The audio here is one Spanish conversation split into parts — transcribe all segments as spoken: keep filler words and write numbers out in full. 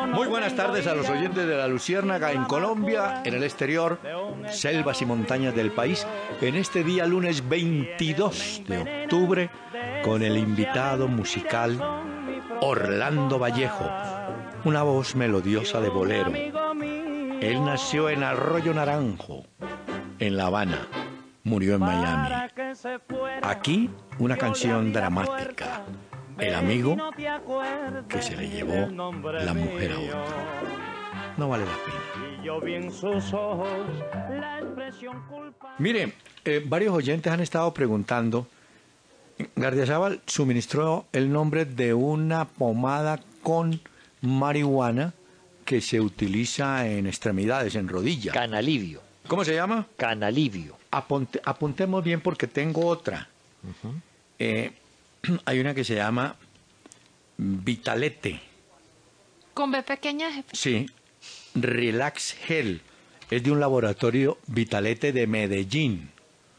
Muy buenas tardes a los oyentes de La Luciérnaga en Colombia, en el exterior, selvas y montañas del país, en este día lunes veintidós de octubre, con el invitado musical Orlando Vallejo, una voz melodiosa de bolero. Él nació en Arroyo Naranjo, en La Habana, murió en Miami. Aquí una canción dramática, El amigo que se le llevó la mujer a otro. No vale la pena. Mire, eh, varios oyentes han estado preguntando. Gardiazabal suministró el nombre de una pomada con marihuana que se utiliza en extremidades, en rodillas. Canalivio. ¿Cómo se llama? Canalivio. Apunte, apuntemos bien porque tengo otra. Uh-huh. Eh, hay una que se llama Vitalete. ¿Con B pequeña, jefe? Sí. Relax Gel. Es de un laboratorio Vitalete de Medellín.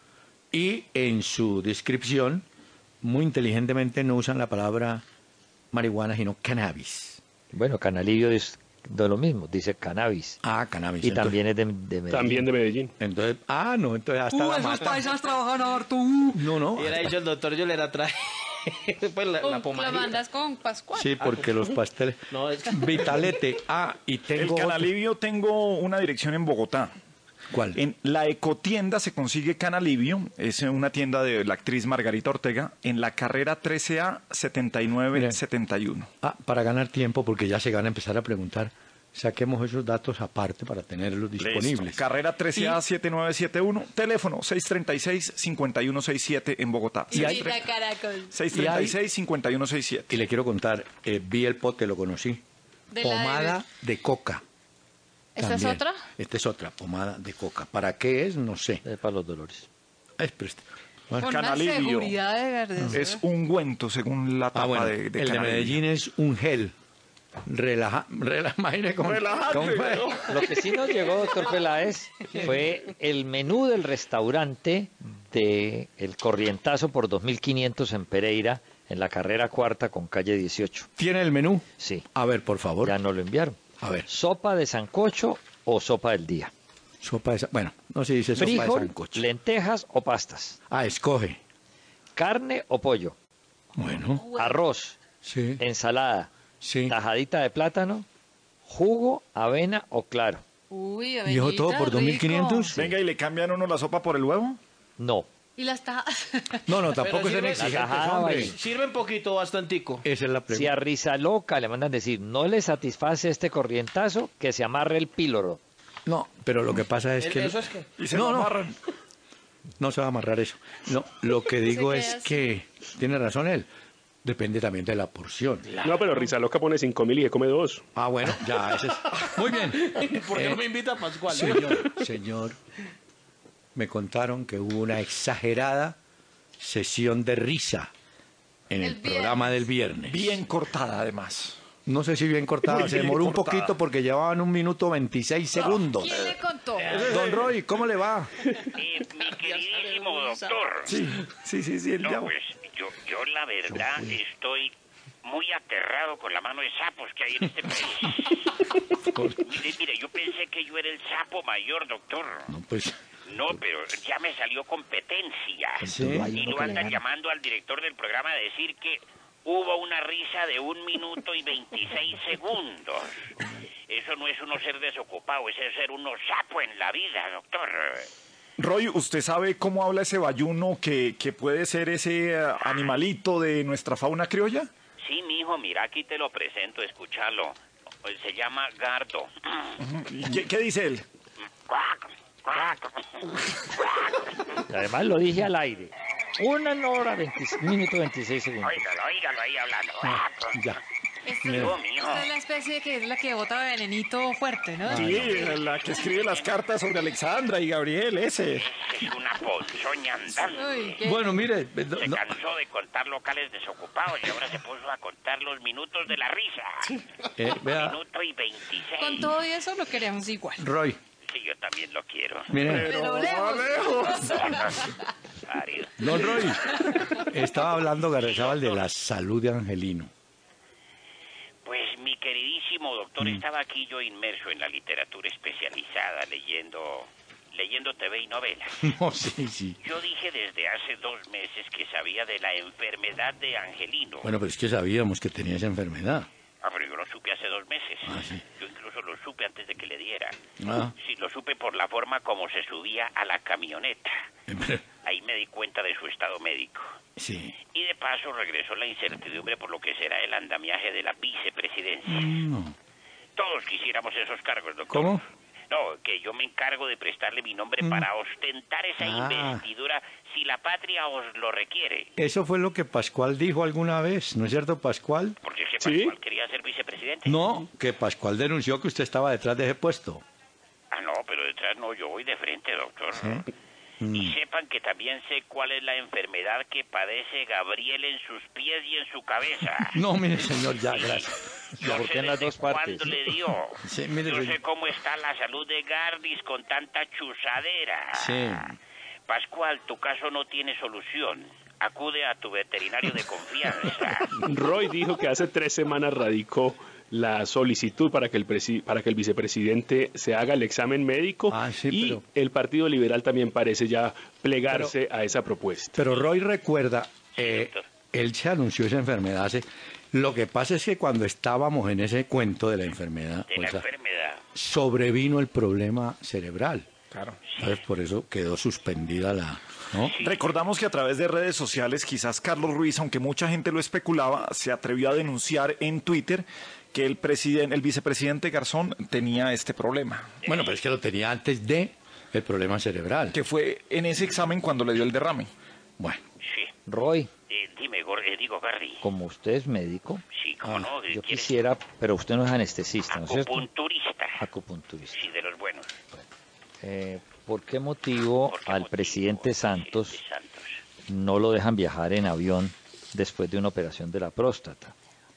Y en su descripción, muy inteligentemente no usan la palabra marihuana, sino cannabis. Bueno, Canalivio es de lo mismo, dice cannabis. Ah, cannabis. Y entonces, también es de, de Medellín. También de Medellín. Entonces, ah, no, entonces hasta uh, la esos mata. paisas trabajan harto. Uh. No, no. Y era dicho el doctor, yo le la traje. Pues la, la La mandas con Pascual. Sí, porque los pasteles. No, es... Vitalete. Ah, y tengo. El Canalivio otro. Tengo una dirección en Bogotá. ¿Cuál? En la ecotienda se consigue Canalivio, es una tienda de la actriz Margarita Ortega, en la carrera trece A setenta y nueve setenta y uno. Ah, para ganar tiempo, porque ya se van a empezar a preguntar, saquemos esos datos aparte para tenerlos disponibles. Listo. Carrera trece A setenta y nueve setenta y uno, teléfono seis tres seis, cinco uno seis siete en Bogotá. Y hay Caracol. seis tres seis, cinco uno seis siete. Y le quiero contar, eh, vi el pote, lo conocí. De pomada de... de coca. ¿Esta También. es otra? Esta es otra, pomada de coca. ¿Para qué es? No sé. Es para los dolores. Es preste. Bueno, con Canalivio una seguridad de verdad. es ungüento según la tapa ah, bueno, de, de el Canalivio. de Medellín es un gel. Relaja, relaja, imagínate con, Relajante, con... Lo que sí nos llegó, doctor Peláez, fue el menú del restaurante de El Corrientazo por dos mil quinientos en Pereira, en la carrera cuarta con calle dieciocho. ¿Tiene el menú? Sí. A ver, por favor. Ya nos lo enviaron. A ver. Sopa de sancocho o sopa del día. Sopa de... Bueno, no se dice sopa Frijol, de sancocho. lentejas o pastas. Ah, escoge. Carne o pollo. Bueno. Arroz. Sí. Ensalada. Sí. Tajadita de plátano. Jugo, avena o claro. Uy, ¿Y eso todo por dos mil quinientos? Venga, ¿y le cambian uno la sopa por el huevo? No. Y las tajas. No, no, tampoco Pero sean sirve- exigentes, la hombre. tajada, Sirven poquito, bastantico. Esa es la Si pregunta. a risa loca le mandan decir, no le satisface este corrientazo, que se amarre el píloro. No, pero lo que pasa es ¿El- que... ¿Eso es qué? Y se No, lo no. amarran. No se va a amarrar eso. No, lo que digo queda es así. que... Tiene razón él. Depende también de la porción. No, pero Risa Loca pone cinco mil y se come dos. Ah, bueno, ya, ese es... Muy bien. ¿Por qué Eh, no me invita a Pascual? Señor, señor, me contaron que hubo una exagerada sesión de risa en el, El viernes. programa del viernes. Bien cortada, además. No sé si bien cortada, Muy se bien demoró un cortada. poquito porque llevaban un minuto veintiséis segundos. ¿Quién le contó? Don Roy, ¿cómo le va? Eh, mi queridísimo doctor. Sí, sí, sí, sí, él No, ya- pues yo, yo la verdad estoy muy aterrado con la mano de sapos que hay en este país. Mire, mire, yo pensé que yo era el sapo mayor, doctor. No, pues... No, pero ya me salió competencia. Sí. Y lo andan llamando al director del programa a decir que hubo una risa de un minuto y veintiséis segundos. Eso no es uno ser desocupado, eso es ser uno sapo en la vida, doctor. Roy, ¿usted sabe cómo habla ese bayuno que, que puede ser ese eh, animalito de nuestra fauna criolla? Sí, mijo, mira, aquí te lo presento, escúchalo. Se llama Gardo. ¿Y qué, qué dice él? Cuac, cuac, cuac. Y además lo dije al aire. Una hora, veintiséis, minuto veintiséis segundos. Óigalo, óigalo ahí hablando. Ya. Esta, No, mijo. esta es la especie que es la que bota venenito fuerte, ¿no? Sí, la que escribe las cartas sobre Alexandra y Gabriel, ese. Es una ponzoña andante. Uy, qué... Bueno, mire, Se no, cansó de contar locales desocupados y ahora se puso a contar los minutos de la risa. eh, vea, Minuto y veintiséis. Con todo y eso lo queremos igual. Roy, Sí, yo también lo quiero. mire, Pero lejos. Ariel. don Roy, estaba hablando Gardiazabal de la salud de Angelino. Pues mi queridísimo doctor, estaba aquí yo inmerso en la literatura especializada, leyendo, leyendo T V y novelas. No, sí, sí. Yo dije desde hace dos meses que sabía de la enfermedad de Angelino. Bueno, pero es que sabíamos que tenía esa enfermedad. Ah, pero yo lo supe hace dos meses. Ah, sí. Yo incluso lo supe antes de que le diera. Ah. Sí, lo supe por la forma como se subía a la camioneta. Pero- Ahí me di cuenta de su estado médico. Sí. Y de paso regresó la incertidumbre por lo que será el andamiaje de la vicepresidencia. No. Todos quisiéramos esos cargos, doctor. ¿Cómo? No, que yo me encargo de prestarle mi nombre para ostentar esa Ah. investidura si la patria os lo requiere. Eso fue lo que Pascual dijo alguna vez, ¿no es cierto, Pascual? Porque es que Sí. Pascual quería ser vicepresidente. No, que Pascual denunció que usted estaba detrás de ese puesto. Ah, no, pero detrás no, yo voy de frente, doctor. ¿Sí? Y Mm. sepan que también sé cuál es la enfermedad que padece Gabriel en sus pies y en su cabeza. No, mire, señor, ya, gracias. Yo ¿Por sé qué en las desde dos partes? cuándo le dio. Sí, mire, Yo señor. sé cómo está la salud de Gardis con tanta chuzadera. Sí. Pascual, tu caso no tiene solución. Acude a tu veterinario de confianza. Roy dijo que hace tres semanas radicó la solicitud para que el presi- para que el vicepresidente se haga el examen médico Ah, sí, y pero- el Partido Liberal también parece ya plegarse a esa propuesta. Pero Roy recuerda, eh, doctor. él se anunció esa enfermedad hace... Lo que pasa es que cuando estábamos en ese cuento de la enfermedad, De o la sea, enfermedad. sobrevino el problema cerebral. Claro. ¿Sabes? Por eso quedó suspendida la... ¿no? Recordamos que a través de redes sociales, quizás Carlos Ruiz, aunque mucha gente lo especulaba, se atrevió a denunciar en Twitter que el presidente, el vicepresidente Garzón tenía este problema, Bueno, pero es que lo tenía antes de el problema cerebral. que fue en ese examen cuando le dio el derrame. Bueno, Sí. Roy, Eh, dime, Gor- eh, digo, Gardi. como usted es médico, Sí, cómo no. yo ¿Quieres quisiera, pero usted no es anestesista, ¿no es cierto? acupunturista? Acupunturista. Sí, de los buenos. Eh, ¿Por qué motivo ¿Por qué al motivo, presidente Santos presidente Santos? no lo dejan viajar en avión después de una operación de la próstata?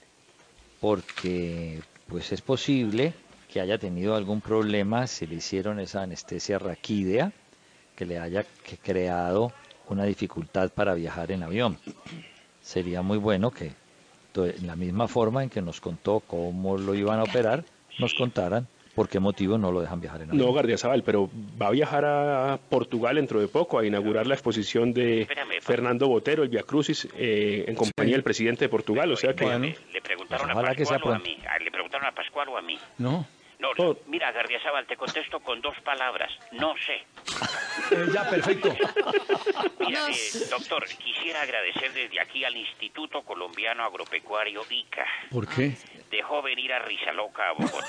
Porque pues es posible que haya tenido algún problema si le hicieron esa anestesia raquídea que le haya que creado una dificultad para viajar en avión. Sería muy bueno que to- en la misma forma en que nos contó cómo lo iban a operar, nos contaran por qué motivo no lo dejan viajar en avión. No, Gardiazabal, pero va a viajar a Portugal dentro de poco a inaugurar la exposición de Espérame, Fernando Botero, el Via Crucis, eh, en compañía del presidente de Portugal. O sea que Bueno, le preguntaron pues a ojalá que sea Pascual o a pronto. mí. Ah, le preguntaron a Pascual o a mí. no. No, Oh. mira, Gardiazabal, te contesto con dos palabras. No sé. Eh, ya, perfecto. Mira, No eh, sé. doctor, quisiera agradecer desde aquí al Instituto Colombiano Agropecuario I C A. ¿Por qué? Dejó venir a Rizaloca a Bogotá.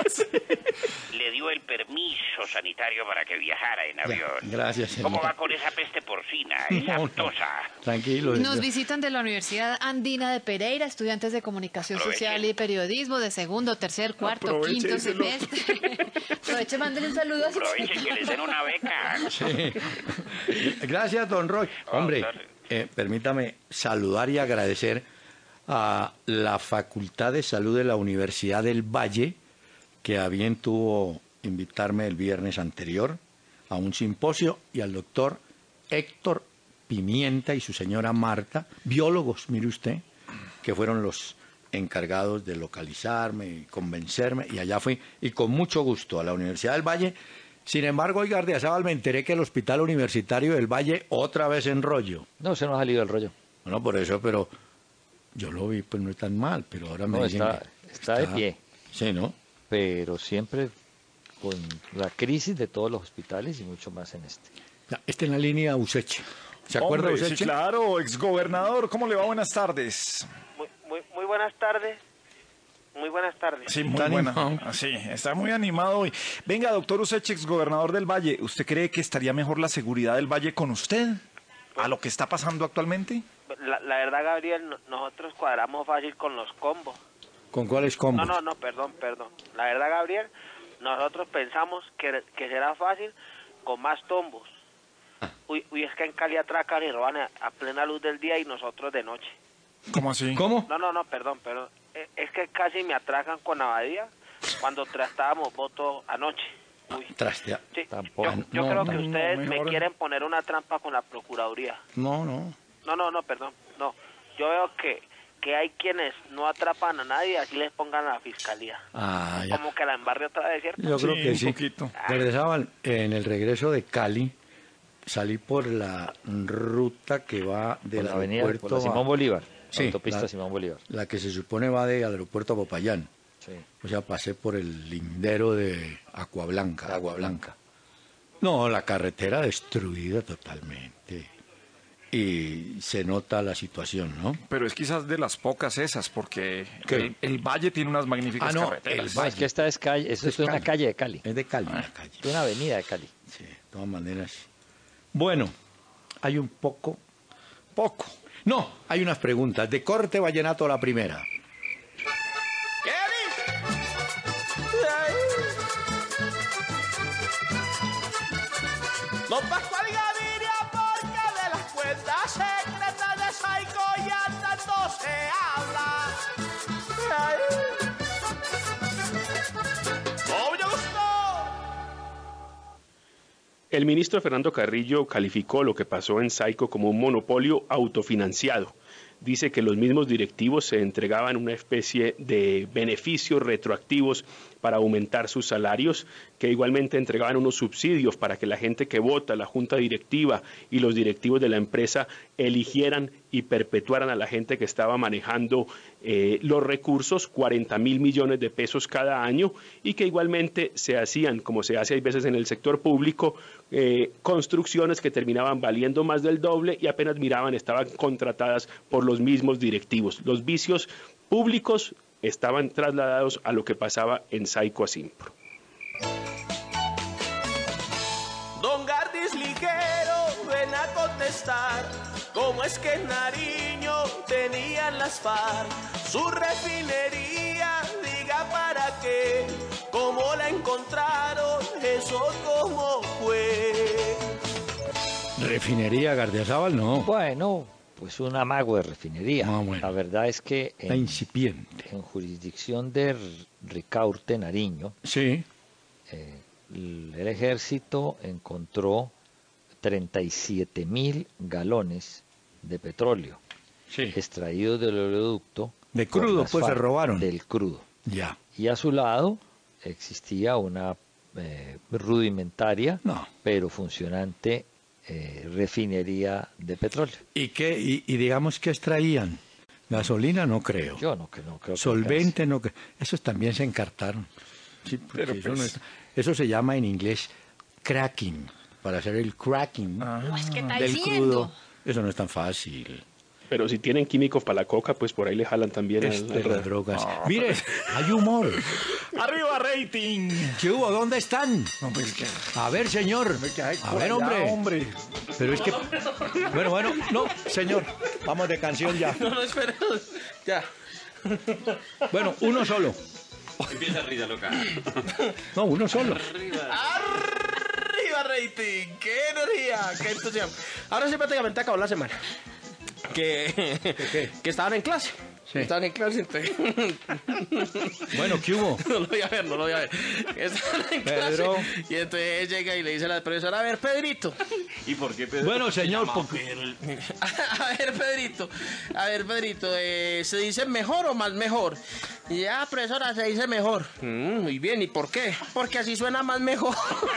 Le dio el permiso sanitario para que viajara en avión. gracias, señor. ¿Cómo va con esa peste porcina? Esa No, no. aftosa. Tranquilo. Nos señor. visitan de la Universidad Andina de Pereira, estudiantes de comunicación Aproveche. social y periodismo de segundo, tercer, cuarto, Aproveche, quinto díselo. semestre. Aproveche, mándele un saludo a su Aprovechen que les den una beca. Sí. Gracias, don Roy. Hombre, doctor. eh, permítame saludar y agradecer a la Facultad de Salud de la Universidad del Valle, que a bien tuvo invitarme el viernes anterior a un simposio, y al doctor Héctor Pimienta y su señora Marta, biólogos, mire usted, que fueron los encargados de localizarme y convencerme, y allá fui, y con mucho gusto, a la Universidad del Valle. Sin embargo, hoy, Gardiazabal, me enteré que el Hospital Universitario del Valle otra vez en rollo. No, se nos ha salido el rollo. Bueno, por eso, pero yo lo vi, pues no es tan mal, pero ahora me No, dicen está- que está de pie. Sí, ¿no? Pero siempre con la crisis de todos los hospitales y mucho más en este. Ya, está en la línea Useche. ¿Se acuerda Hombre, Useche? sí, claro, exgobernador, ¿cómo le va? Buenas tardes. Muy, muy, muy buenas tardes. Muy buenas tardes. Sí, muy Está buena. animado. Ah, Sí, está muy animado hoy. Venga, doctor Useche, exgobernador del Valle, ¿usted cree que estaría mejor la seguridad del Valle con usted a lo que está pasando actualmente? La, la verdad, Gabriel, no- nosotros cuadramos fácil con los combos. ¿Con cuáles No, combos? no, no, perdón, perdón. La verdad, Gabriel, nosotros pensamos que, que será fácil con más tombos. Uy, uy, es que en Cali atracan y roban a, a plena luz del día y nosotros de noche. ¿Cómo así? ¿Cómo? No, no, no, perdón, perdón. Eh, Es que casi me atracan con Abadía cuando tratábamos voto anoche. Uy. Trastea. Sí, Tampoco. yo, yo No, creo no, que no, ustedes me mejor- quieren poner una trampa con la Procuraduría. No, no. No, no, no, perdón, no. Yo veo que, que hay quienes no atrapan a nadie, así les pongan a la fiscalía. Ah, ya. Como que la embarre otra vez, ¿cierto? Yo creo Sí, que un sí. poquito. Regresaba en el regreso de Cali, salí por la ruta que va Por del la avenida, aeropuerto por la Simón a- Bolívar, Sí, autopista la- Simón Bolívar. la que se supone va del aeropuerto a Popayán. Sí. O sea, pasé por el lindero de Aguablanca, Agua Blanca. No, la carretera destruida totalmente. Y se nota la situación, ¿no? Pero es quizás de las pocas esas, porque ¿Qué? el, el Valle tiene unas magníficas Ah, no, carreteras. el No, es que esta es calle, esto es, Es una Cali. calle de Cali, Es de Cali, la calle. es una avenida de Cali. Sí, de todas maneras. Bueno, hay un poco... Poco. No, hay unas preguntas. De corte vallenato la primera. ¿Qué Don Pascual Gaviria, porque de las cuentas secretas de Saico ya tanto se habla. Ay. ¡Oh, me gustó! El ministro Fernando Carrillo calificó lo que pasó en Saico como un monopolio autofinanciado. Dice que los mismos directivos se entregaban una especie de beneficios retroactivos para aumentar sus salarios, que igualmente entregaban unos subsidios para que la gente que vota, la junta directiva y los directivos de la empresa eligieran y perpetuaran a la gente que estaba manejando eh, los recursos, cuarenta mil millones de pesos cada año, y que igualmente se hacían, como se hace hay veces en el sector público, eh, construcciones que terminaban valiendo más del doble y apenas miraban estaban contratadas por los mismos directivos. Los vicios públicos estaban trasladados a lo que pasaba en Saico Asimpro. Don Gardis Ligero, ven a contestar. ¿Cómo es que en Nariño tenían las FARC su refinería? Diga para qué, cómo la encontraron, eso cómo fue. Refinería Gardiazabal, no. Bueno, pues un amago de refinería. Ah, bueno. La verdad es que La en, incipiente. en jurisdicción de R- Ricaurte, Nariño, Sí. eh, el, el ejército encontró treinta y siete mil galones de petróleo Sí. extraídos del oleoducto. De por crudo, las pues, se FARC, robaron. Del crudo. Ya. Y a su lado existía una eh, rudimentaria, No. pero funcionante eh, refinería de petróleo. ¿Y qué? Y, y digamos que extraían. Gasolina no creo. Yo no, que no creo que Solvente no creo. Esos también se encartaron. Sí, porque Pero eso, pues- no es- eso se llama en inglés cracking. Para hacer el cracking Pues, ¿qué está del diciendo? crudo. Eso no es tan fácil. Pero si tienen químicos para la coca, pues por ahí le jalan también al- Este, al- las drogas. Mire, hay humor. ¡Arriba, rating! ¿Qué hubo? ¿Dónde están? No, pues que... A ver, señor. que hay A por ver, allá, hombre. hombre. Pero es que... Bueno, bueno, no, señor. Vamos de canción ya. No, no, espera. Ya. Bueno, uno solo. Empieza risa loca. No, uno solo. ¡Arriba, rating! ¡Qué energía! ¡Qué entusiasmo! Ahora sí, prácticamente acabó la semana. Que, qué? que estaban en clase. Sí. Estaban en clase. Entonces... Bueno, ¿qué hubo? No lo voy a ver, no lo voy a ver. Estaban en Pedro. clase. Y entonces llega y le dice a la profesora, a ver, Pedrito. ¿Y por qué Pedro? Bueno, señor, Se llama porque- Pedro el- A ver, Pedrito. A ver, Pedrito, eh, ¿se dice mejor o más mejor? Y ya, profesora, se dice mejor. Mm, muy bien, ¿y por qué? Porque así suena más mejor.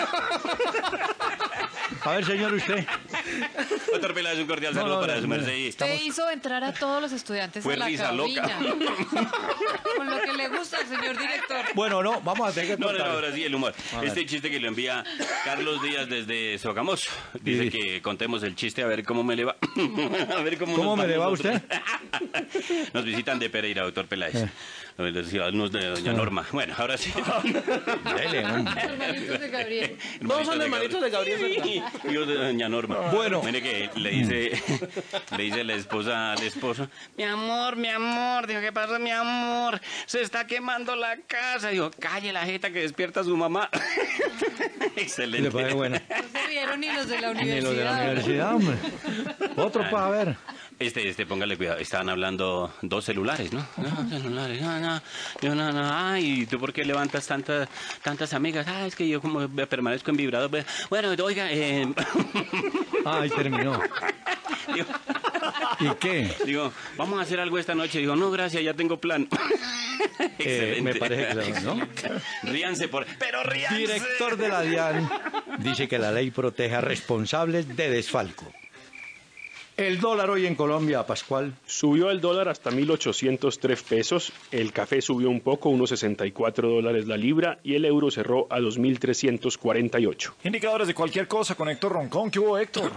A ver, señor, usted. Doctor Peláez, un cordial No, saludo no, para no, su no. merced. y- Usted hizo entrar a todos los estudiantes Fue a la risa loca. cabina. Con lo que le gusta al señor director. Bueno, no, vamos a tener que No, no, no, contar. ahora sí, el humor. A ver. Este chiste que lo envía Carlos Díaz desde Sogamoso. Dice Sí. que contemos el chiste a ver cómo me le va. A ver cómo, ¿Cómo nos me le va a vamos usted? nosotros. Nos visitan de Pereira, doctor Peláez. Eh. Los ciudadanos de Doña Norma. Bueno, ahora sí. Dele, hombre. Hermanitos de Gabriel. Todos son hermanitos de Gabriel, Sí, hijos de Doña Norma. Bueno. Mire que le dice, le dice la esposa al esposo, mi amor, mi amor, dijo, ¿qué pasa, mi amor? Se está quemando la casa. Dijo, calle la jeta que despierta a su mamá. Excelente. Le parece buena. No se vieron ni los de la Ni universidad. lo de la universidad, hombre. Otro para ver. Este, este, póngale cuidado. Estaban hablando dos celulares, ¿no? No, celulares, no, no. Yo, no, no. Ay, ¿tú por qué levantas tantas, tantas amigas? Ah, es que yo como permanezco en vibrador. Bueno, oiga, eh... Ah, ahí terminó. Digo, ¿Y qué? Digo, vamos a hacer algo esta noche. Digo, no, gracias, ya tengo plan. Eh, me parece que ¿no? Ríanse por... ¡Pero ríanse! Director de la DIAN dice que la ley protege a responsables de desfalco. El dólar hoy en Colombia, Pascual. Subió el dólar hasta mil ochocientos tres pesos, el café subió un poco, unos sesenta y cuatro dólares la libra, y el euro cerró a dos mil trescientos cuarenta y ocho. Indicadores de cualquier cosa con Héctor Roncón. ¿Qué hubo, Héctor?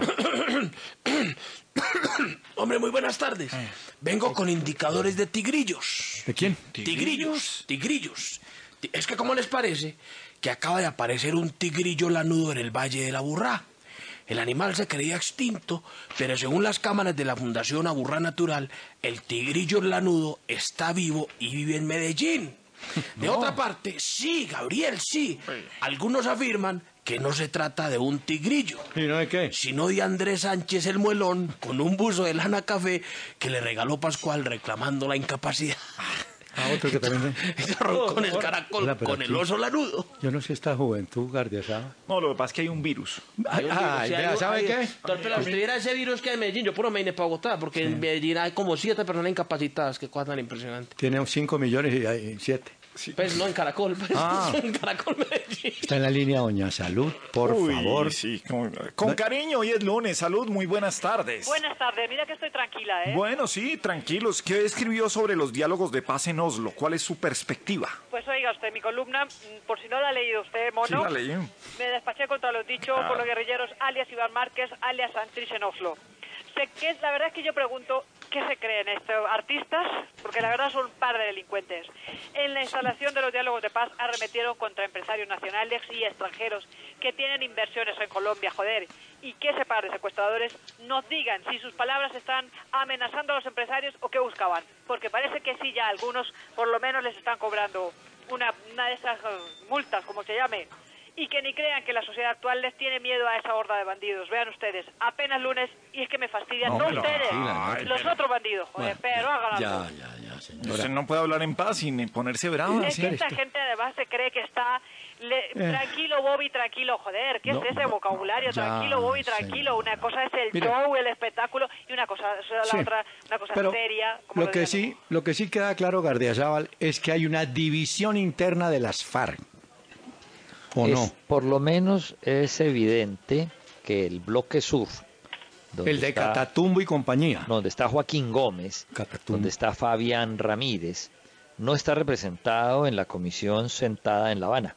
Hombre, muy buenas tardes. Vengo con indicadores de tigrillos. ¿De quién? Tigrillos, tigrillos. Ti- Es que, ¿cómo les parece que acaba de aparecer un tigrillo lanudo en el Valle de la Aburrá? El animal se creía extinto, pero según las cámaras de la Fundación Aburrá Natural, el tigrillo lanudo está vivo y vive en Medellín. De No. otra parte, sí, Gabriel, sí. Algunos afirman que no se trata de un tigrillo, ¿Y no de qué? sino de Andrés Sánchez el Muelón con un buzo de lana café que le regaló Pascual reclamando la incapacidad. A otro que también... Con el caracol, Hola, pero con el aquí- oso lanudo. Yo no sé esta juventud, Gardiazaba. No, lo que pasa es que hay un virus. Ay, ay, Si hay vea, un- ¿sabe hay- qué? Doctor, si tuviera ese virus que hay en Medellín, yo puro me vine para Bogotá, porque en Medellín hay como siete personas incapacitadas, que cosa tan impresionante. Tiene cinco millones y hay siete. Pues no, en Caracol, pues, Ah. en Caracol Medellín. Está en la línea Doña Salud, por Uy, favor. sí, con, con cariño, hoy es lunes. Salud, muy buenas tardes. Buenas tardes, mira que estoy tranquila, ¿eh? Bueno, sí, tranquilos. ¿Qué escribió sobre los diálogos de paz en Oslo? ¿Cuál es su perspectiva? Pues oiga usted, mi columna, mm, por si no la ha leído usted, mono, Sí, la leí. me despaché contra los dichos Ah. por los guerrilleros alias Iván Márquez, alias Santrich en Oslo. Sé que, la verdad es que yo pregunto, ¿qué se creen estos artistas? Porque la verdad son un par de delincuentes. En la instalación de los diálogos de paz arremetieron contra empresarios nacionales y extranjeros que tienen inversiones en Colombia, joder. Y que ese par de secuestradores nos digan si sus palabras están amenazando a los empresarios o qué buscaban. Porque parece que sí, ya algunos por lo menos les están cobrando una, una de esas eh, multas, como se llame. Y que ni crean que la sociedad actual les tiene miedo a esa horda de bandidos. Vean ustedes, apenas lunes, y es que me fastidian, no, No, pero ustedes, tranquila, los pero- otros bandidos, joder, pero hagan Ya, algo. ya, ya, señora. Usted no puede hablar en paz sin ponerse brava. Es ¿sí? que esta gente además se cree que está... le- tranquilo, Bobby, tranquilo, joder, ¿qué Eh. No, es ese vocabulario? ya, Tranquilo, Bobby, tranquilo. señora. Una cosa es el Mire. show, el espectáculo, y una cosa es la Sí, otra, una cosa pero seria. Como Lo lo que digo. sí, lo que sí queda claro, Gardiazabal, es que hay una división interna de las FARC. ¿O Es- no? Por lo menos es evidente que el bloque sur, donde El de está- Catatumbo y compañía. donde está Joaquín Gómez, Catatumbo. donde está Fabián Ramírez, no está representado en la comisión sentada en La Habana.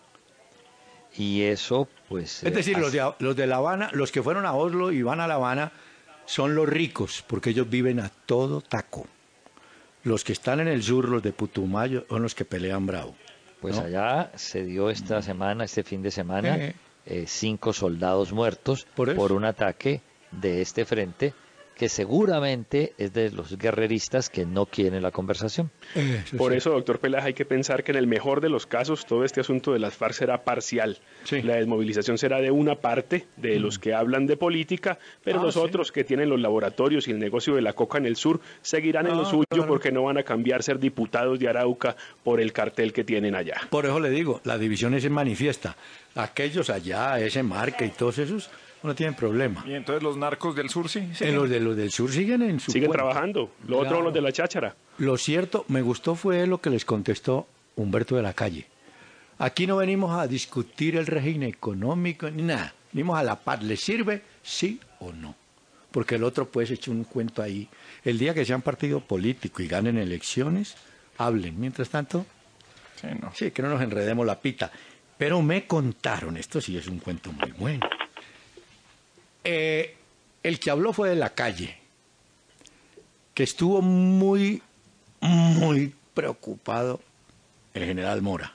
Y eso, pues... Es decir, eh, los de, los de La Habana, los que fueron a Oslo y van a La Habana, son los ricos, porque ellos viven a todo taco. Los que están en el sur, los de Putumayo, son los que pelean bravo. Pues ¿no? allá se dio esta semana, este fin de semana, Eh. eh, cinco soldados muertos Por por, eso. un ataque de este frente que seguramente es de los guerreristas que no quieren la conversación. Eh, Por sí. eso, doctor Peláez, hay que pensar que en el mejor de los casos todo este asunto de las FARC será parcial. Sí. La desmovilización será de una parte de los que hablan de política, pero Ah, los sí. otros que tienen los laboratorios y el negocio de la coca en el sur seguirán en lo Ah, suyo claro. porque no van a cambiar ser diputados de Arauca por el cartel que tienen allá. Por eso le digo, la división es manifiesta. Aquellos allá, ese marca y todos esos, no tienen problema. Y entonces los narcos del sur, sí. sí. En los de los del sur siguen en su Siguen cuento. trabajando. Lo otro Claro. los de la cháchara. Lo cierto, me gustó fue lo que les contestó Humberto de la Calle. Aquí no venimos a discutir el régimen económico ni nada. Venimos a la paz. ¿Les sirve? Sí o no. Porque el otro pues echar un cuento ahí. El día que sean partido político y ganen elecciones, hablen. Mientras tanto, Sí, no. sí, que no nos enredemos la pita. Pero me contaron, esto sí es un cuento muy bueno. Eh, el que habló fue de la Calle, que estuvo muy, muy preocupado el general Mora.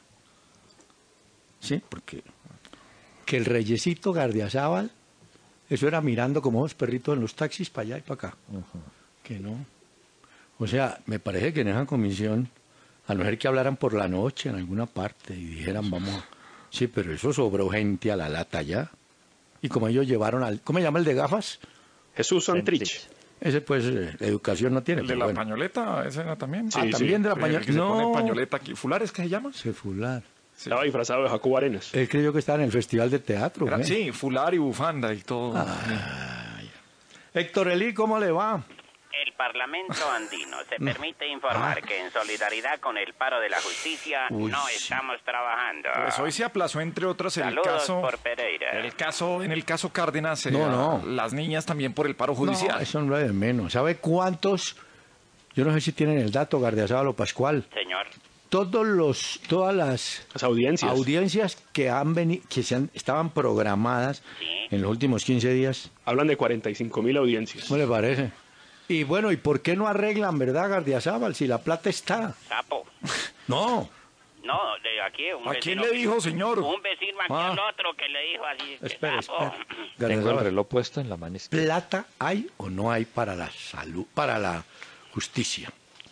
Sí, porque que el reyesito Gardiazabal, eso era mirando como dos perritos en los taxis para allá y para acá. Que no. O sea, me parece que en esa comisión, a no ser que hablaran por la noche en alguna parte y dijeran, vamos, a- sí, pero eso sobró gente a la lata ya. Y como ellos llevaron al, ¿cómo se llama el de gafas? Jesús Santrich. Ese pues eh, educación no tiene. El de pero la bueno. pañoleta, ese era también. Ah, también de la Sí, pañoleta. el que se No. pone pañoleta aquí. ¿Fular es que se llama? Se fular. Estaba disfrazado de Jacobo Arenas. Él creyó que estaba en el festival de teatro. Era- ¿eh? sí, fular y bufanda y todo. Ay. Héctor Elí, ¿cómo le va? El Parlamento andino se permite informar Ah. que en solidaridad con el paro de la justicia Uy, no sí. estamos trabajando. Pues hoy se aplazó, entre otras, el Saludos caso... por Pereira. El caso, en el caso Cárdenas, eh, No, no. las niñas también por el paro judicial. No, eso no es de menos. ¿Sabe cuántos? Yo no sé si tienen el dato, Gardiazabal o Pascual. Señor. Todos los, todas las, Las audiencias. audiencias que han venido, que se han- estaban programadas en los últimos quince días. Hablan de cuarenta y cinco mil audiencias. ¿Cómo le parece? Y bueno, ¿y por qué no arreglan, verdad, Gardiazabal, si la plata está? Sapo. No. No, de aquí un ¿A quién vecino le que- dijo, señor? Un vecino aquí Ah. al otro que le dijo así. que Espere, sapo. espere. Tengo el Gardiazabal, reloj puesto en la mano izquierda. ¿plata hay o no hay para la salud, para la justicia?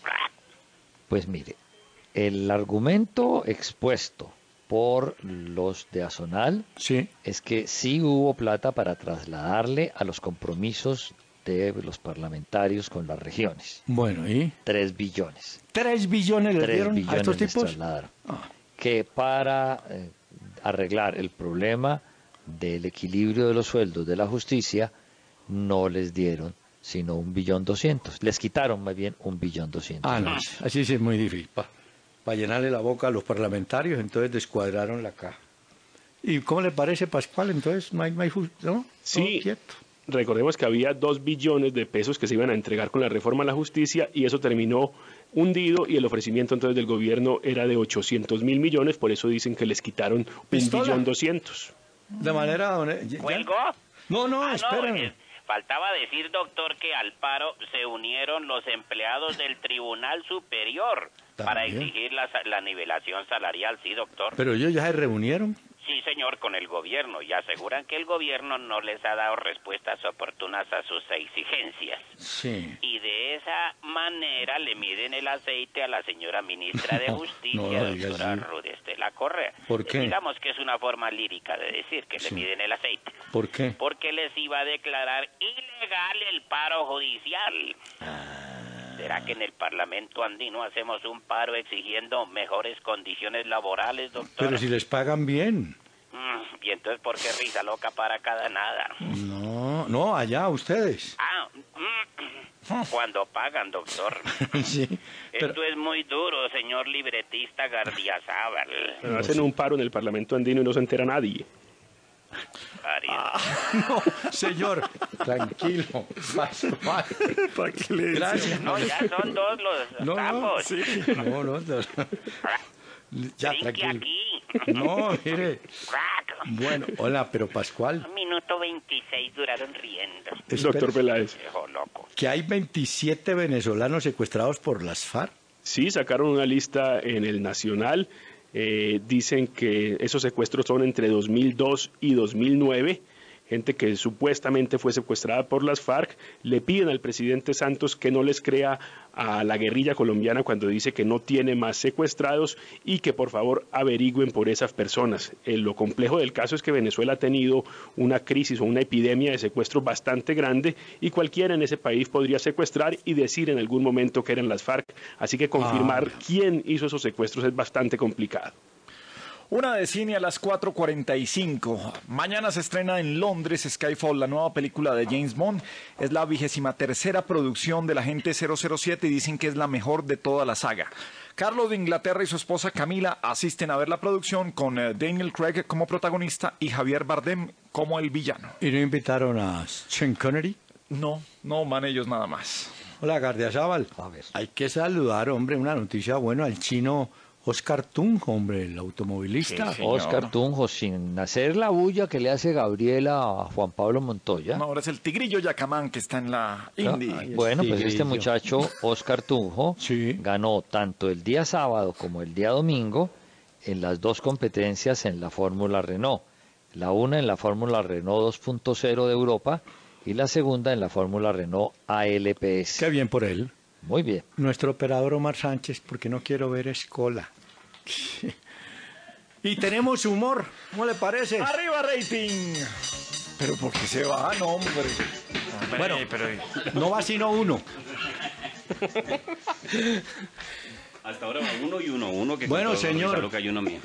Pues mire, el argumento expuesto por los de Azonal es que sí hubo plata para trasladarle a los compromisos de los parlamentarios con las regiones. Bueno, ¿y? Tres billones. ¿Tres billones le Tres dieron a billones estos les tipos? trasladaron. Que para eh, arreglar el problema del equilibrio de los sueldos de la justicia no les dieron sino un billón doscientos. Les quitaron más bien un billón doscientos. Ah, no, así sí es muy difícil. Para llenarle la boca a los parlamentarios, entonces descuadraron la caja. ¿Y cómo le parece, Pascual? Entonces, no hay, no hay ju- ¿no? Sí, Todo quieto. recordemos que había dos billones de pesos que se iban a entregar con la reforma a la justicia y eso terminó hundido y el ofrecimiento entonces del gobierno era de ochocientos mil millones, por eso dicen que les quitaron un ¿Pistola? billón doscientos. De manera... hone- ya- ¿Cuelgo? No, no, Ah, espérenme. eh, faltaba decir, doctor, que al paro se unieron los empleados del Tribunal Superior para También. exigir la, sa- la nivelación salarial, sí, doctor. Pero ellos ya se reunieron. Sí, señor, con el gobierno y aseguran que el gobierno no les ha dado respuestas oportunas a sus exigencias. Sí. Y de esa manera le miden el aceite a la señora ministra de No, Justicia, no lo diga doctora así. Ruth Estela Correa. ¿Por qué? Digamos que es una forma lírica de decir que Sí. le miden el aceite. ¿Por qué? Porque les iba a declarar ilegal el paro judicial. ¿Será que en el Parlamento andino hacemos un paro exigiendo mejores condiciones laborales, doctor? Pero si les pagan bien. Mm, y entonces, ¿por qué risa loca para cada nada? No, no, allá ustedes. Ah, mm, cuando pagan, doctor. Sí. Pero, Esto es muy duro, señor libretista Gardiazabal. Pero hacen un paro en el Parlamento andino y no se entera nadie. no, señor, tranquilo. Pascual. ¿Para qué le dice? Gracias. No, ya son dos los No, no, sapos. sí. No, no, no. Ya, Brinque tranquilo. aquí. No, mire. Crack. Bueno, hola, pero Pascual, Un minuto veintiséis duraron riendo. Espera. Doctor Peláez. Viejo loco. que hay veintisiete venezolanos secuestrados por las FARC. Sí, sacaron una lista en el Nacional. Eh, dicen que esos secuestros son entre dos mil dos y dos mil nueve. Gente que supuestamente fue secuestrada por las FARC. Le piden al presidente Santos que no les crea a la guerrilla colombiana cuando dice que no tiene más secuestrados y que por favor averigüen por esas personas. Eh, lo complejo del caso es que Venezuela ha tenido una crisis o una epidemia de secuestros bastante grande y cualquiera en ese país podría secuestrar y decir en algún momento que eran las FARC. Así que confirmar Ah. quién hizo esos secuestros es bastante complicado. Una de cine a las cuatro cuarenta y cinco. Mañana se estrena en Londres Skyfall, la nueva película de James Bond. Es la vigésima tercera producción del Agente cero cero siete y dicen que es la mejor de toda la saga. Carlos de Inglaterra y su esposa Camila asisten a ver la producción con eh, Daniel Craig como protagonista y Javier Bardem como el villano. ¿Y no invitaron a Sean Connery? No, no van ellos nada más. Hola, Gardiazabal. A ver. Hay que saludar, hombre, una noticia buena al chino Oscar Tunjo, hombre, el automovilista. Sí, señor. Oscar Tunjo, sin hacer la bulla que le hace Gabriela a Juan Pablo Montoya. No, ahora es el tigrillo Yacamán que está en la Indy. Ay, Bueno, pues Tigrillo. este muchacho, Oscar Tunjo, Sí. ganó tanto el día sábado como el día domingo en las dos competencias en la Fórmula Renault. La una en la Fórmula Renault dos punto cero de Europa y la segunda en la Fórmula Renault A L P S. Qué bien por él. Muy bien. Nuestro operador Omar Sánchez, porque no quiero ver escola. Y tenemos humor, ¿cómo le parece? ¡Arriba rating! Pero ¿por qué se va? No, hombre. Hombre, Bueno. pero... No va sino uno. Hasta ahora va uno y uno, uno que Bueno, con todo señor. lo que hay uno mío.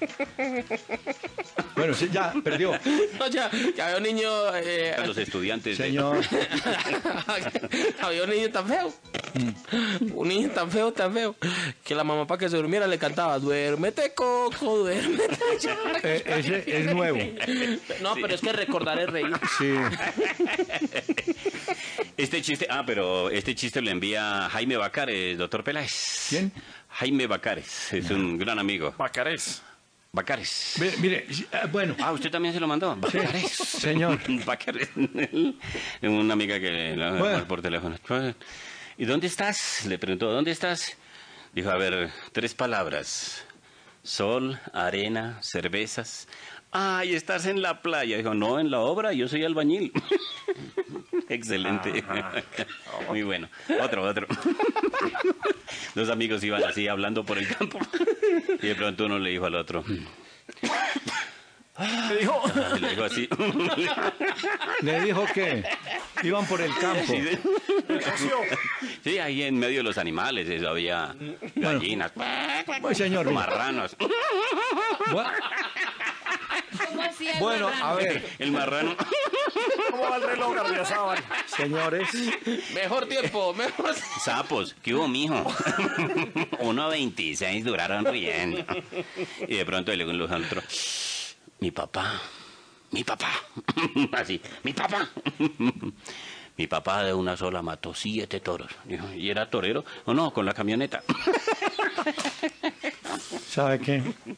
Bueno, sí, ya, perdió. No, ya, ya había un niño... eh, A los estudiantes. de- Señor. había un niño tan feo. Un niño tan feo, tan feo. Que la mamá para que se durmiera le cantaba, duérmete, Coco, duérmete. Eh, ese es nuevo. No, pero es que recordar es reír. Sí. Este chiste, ah, pero este chiste lo envía Jaime Bacares, doctor Peláez. ¿Quién? Jaime Bacares, es un gran amigo. Bacares. Bacares. Mire, mire, sí, ah, bueno. Ah, usted también se lo mandó. Bacares. Señor. Bacares. Una amiga que lo Bueno. por teléfono. ¿Y dónde estás? Le preguntó, ¿dónde estás? Dijo, a ver, tres palabras. Sol, arena, cervezas. Ay, estás en la playa. Dijo, no, en la obra, yo soy albañil. Excelente. Muy bueno. Otro, otro. Dos amigos iban así hablando por el campo. Y de pronto uno le dijo al otro. ¿Qué dijo? Le dijo así. ¿Le dijo que iban por el campo? Sí, ahí en medio de los animales eso, había gallinas, Pues, señor. marranos. Bu- ¿Cómo hacía el Bueno, marrano? a ver, El marrano. ¿Cómo va el reloj, Gardiazabal? señores. Mejor tiempo, mejor... Sapos, ¿qué hubo, mijo? uno veintiséis duraron riendo. Y de pronto le digo al otro, mi papá, mi papá. Así, mi papá. Mi papá de una sola mató siete toros. Dijo, ¿y era torero? O no, con la camioneta. ¿Sabe qué?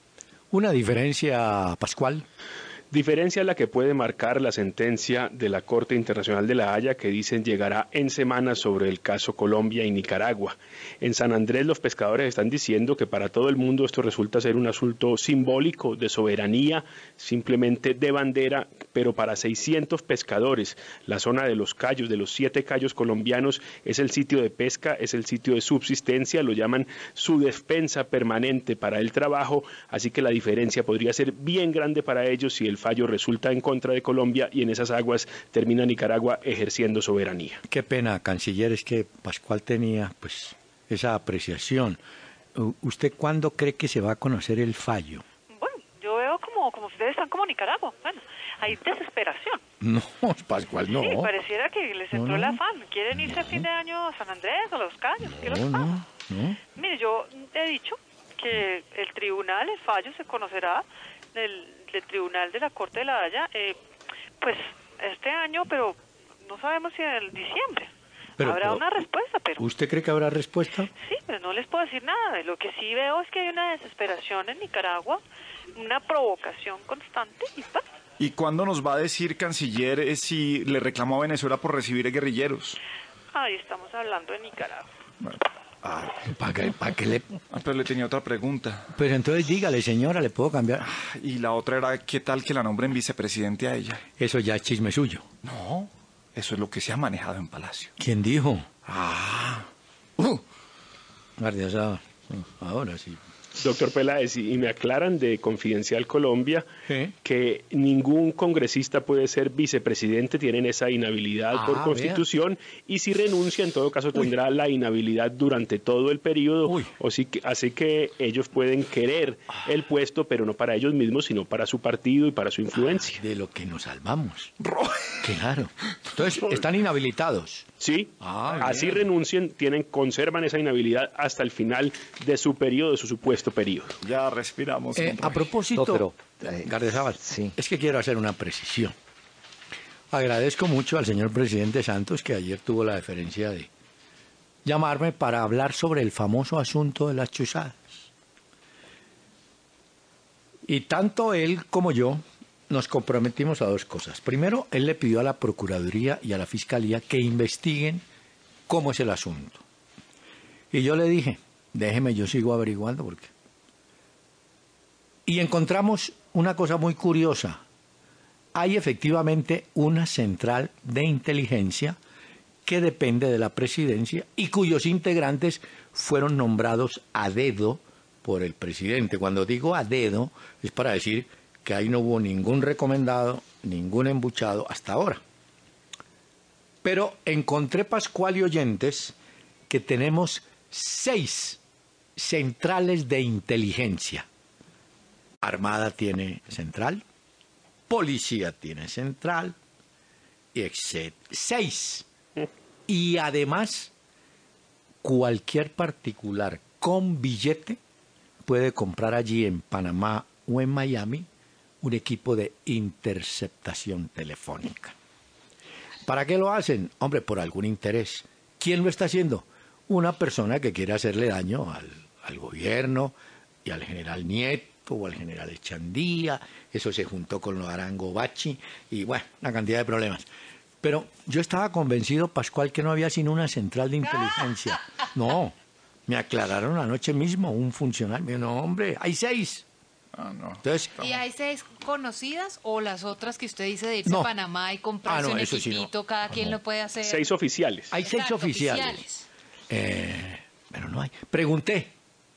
Una diferencia, Pascual. Diferencia la que puede marcar la sentencia de la Corte Internacional de La Haya que dicen llegará en semanas sobre el caso Colombia y Nicaragua. En San Andrés los pescadores están diciendo que para todo el mundo esto resulta ser un asunto simbólico de soberanía, simplemente de bandera, pero para seiscientos pescadores la zona de los cayos, de los siete cayos colombianos, es el sitio de pesca, es el sitio de subsistencia, lo llaman su despensa permanente para el trabajo, así que la diferencia podría ser bien grande para ellos si el fallo resulta en contra de Colombia y en esas aguas termina Nicaragua ejerciendo soberanía. Qué pena, canciller, es que Pascual tenía pues esa apreciación. U- ¿Usted cuándo cree que se va a conocer el fallo? Bueno, yo veo como, como ustedes están como Nicaragua. Bueno, hay desesperación. No, Pascual, no. Sí, pareciera que les No, entró no. el afán. ¿Quieren irse a fin de año a San Andrés o a Los Cayos? ¿Qué les No, pasa? no, no. Mire, yo he dicho que el tribunal, el fallo se conocerá del, del tribunal de la Corte de la Haya, eh, pues este año, pero no sabemos si en el diciembre. Pero, Habrá pero, una respuesta, pero ¿Usted cree que habrá respuesta? sí, pero no les puedo decir nada. Lo que sí veo es que hay una desesperación en Nicaragua, una provocación constante y pues, ¿Y cuándo nos va a decir, canciller, eh, si le reclamó a Venezuela por recibir guerrilleros? ahí estamos hablando de Nicaragua. Ah, ¿Para qué, pa' qué le...? ah, pero le tenía otra pregunta. Pues entonces dígale, señora, ¿le puedo cambiar? Y la otra era, ¿qué tal que la nombren vicepresidente a ella? Eso ya es chisme suyo. No, eso es lo que se ha manejado en Palacio. ¿Quién dijo? Ah. Uh. Guardia Saba. Ahora sí. Doctor Peláez, y y me aclaran de Confidencial Colombia ¿Sí? que ningún congresista puede ser vicepresidente, tienen esa inhabilidad Ah, por vea. Constitución, y si renuncia, en todo caso tendrá la inhabilidad durante todo el periodo, Uy. o sí que, así que ellos pueden querer el puesto, pero no para ellos mismos, sino para su partido y para su influencia. De lo que nos salvamos. Claro. Entonces, están inhabilitados. Sí, Ah, así bien. renuncien, tienen, conservan esa inhabilidad hasta el final de su periodo, de su supuesto periodo. Ya respiramos. Eh, hombre. a propósito, No, pero, eh, Gardezábal, sí. es que quiero hacer una precisión. Agradezco mucho al señor presidente Santos que ayer tuvo la deferencia de llamarme para hablar sobre el famoso asunto de las chuzadas. Y tanto él como yo nos comprometimos a dos cosas. Primero, él le pidió a la Procuraduría y a la Fiscalía que investiguen cómo es el asunto. Y yo le dije, déjeme, yo sigo averiguando porque... Y encontramos una cosa muy curiosa. Hay efectivamente una central de inteligencia que depende de la presidencia y cuyos integrantes fueron nombrados a dedo por el presidente. Cuando digo a dedo es para decir que ahí no hubo ningún recomendado, ningún embuchado hasta ahora. Pero encontré, Pascual y oyentes, que tenemos seis centrales de inteligencia. Armada tiene central, policía tiene central, y etcétera. Seis. Y además, cualquier particular con billete puede comprar allí en Panamá o en Miami un equipo de interceptación telefónica. ¿Para qué lo hacen? Hombre, por algún interés. ¿Quién lo está haciendo? Una persona que quiere hacerle daño al, al gobierno y al general Nieto o al general Echandía. Eso se juntó con lo Arango Bachi y bueno, una cantidad de problemas. Pero yo estaba convencido, Pascual, que no había sino una central de inteligencia. No, me aclararon anoche mismo un funcionario. Me dijo, no, hombre, hay seis. Ah, no. Entonces, ¿Y hay seis conocidas o las otras que usted dice de irse No. a Panamá y comprarse Ah, no, un eso sí, equipito, no. cada quien No. lo puede hacer? Seis oficiales. hay seis Exacto, oficiales. Eh, pero no hay. Pregunté.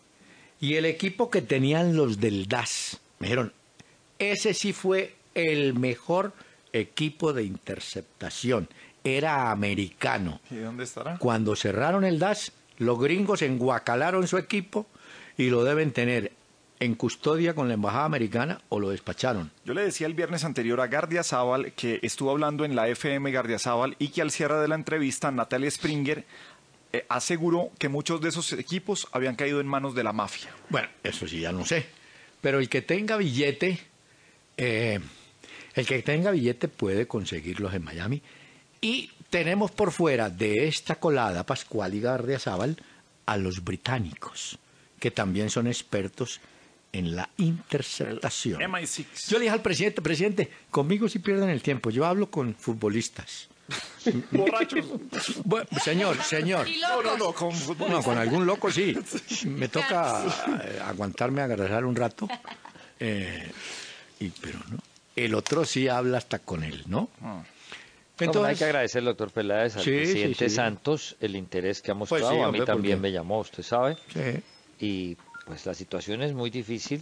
Y el equipo que tenían los del D A S, me dijeron, ese sí fue el mejor equipo de interceptación. Era americano. ¿Y dónde estará? Cuando cerraron el D A S, los gringos enguacalaron su equipo y lo deben tener en custodia con la embajada americana o lo despacharon. Yo le decía el viernes anterior a Gardiazabal que estuvo hablando en la F M Gardiazabal y que al cierre de la entrevista Natalia Springer eh, aseguró que muchos de esos equipos habían caído en manos de la mafia. Bueno, eso sí ya no sé. Pero el que tenga billete, eh, el que tenga billete puede conseguirlos en Miami. Y tenemos por fuera de esta colada, Pascual y Gardiazabal, a los británicos, que también son expertos en la interceptación. M I seis. Yo le dije al presidente, presidente, conmigo sí pierden el tiempo, yo hablo con futbolistas. Borrachos. Bueno, señor, señor. Y No, no, locos. no, con futbolistas. No, con algún loco sí. Me toca eh, aguantarme a agarrar un rato. Eh, y, pero no. El otro sí habla hasta con él, ¿no? No, bueno, hay que agradecer al doctor Peláez, al Sí, presidente sí, sí. Santos, el interés que ha mostrado. Pues sí, a mí hombre, también porque- me llamó, usted sabe. Sí. Y pues la situación es muy difícil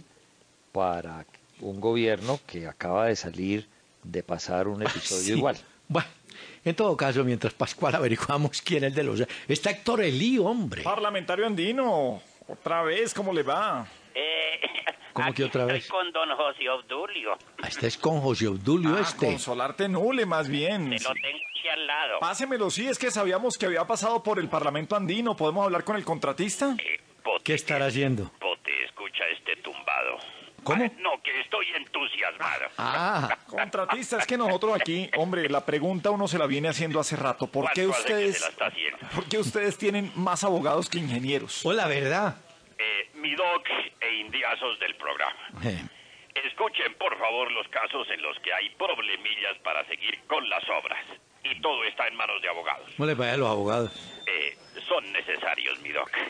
para un gobierno que acaba de salir de pasar un episodio Sí. igual. Bueno, en todo caso, mientras Pascual averiguamos quién es de los... Está Héctor Elí, hombre. Parlamentario andino. Otra vez, ¿cómo le va? Eh, ¿Cómo que aquí otra estoy vez? con don José Obdulio. Ah, este es con José Obdulio Ah, este. Consolarte Nule, más bien. Te lo tengo aquí al lado. Pásemelo, sí, es que sabíamos que había pasado por el Parlamento andino. ¿Podemos hablar con el contratista? Eh, Pote, ¿Qué estará haciendo? Pote, escucha este tumbado. ¿Cómo? Ah, no, que estoy entusiasmado. Ah, Contratista, es que nosotros aquí, hombre, la pregunta uno se la viene haciendo hace rato. ¿Por qué ¿Cuánto hace que ustedes, se la está haciendo? por qué ustedes tienen más abogados que ingenieros? hola, ¿verdad? Eh, mi doc e indiazos del programa. Eh, Escuchen, por favor, los casos en los que hay problemillas para seguir con las obras. Y todo está en manos de abogados. ¿Cómo le vaya a los abogados? Eh, son necesarios, mi doc.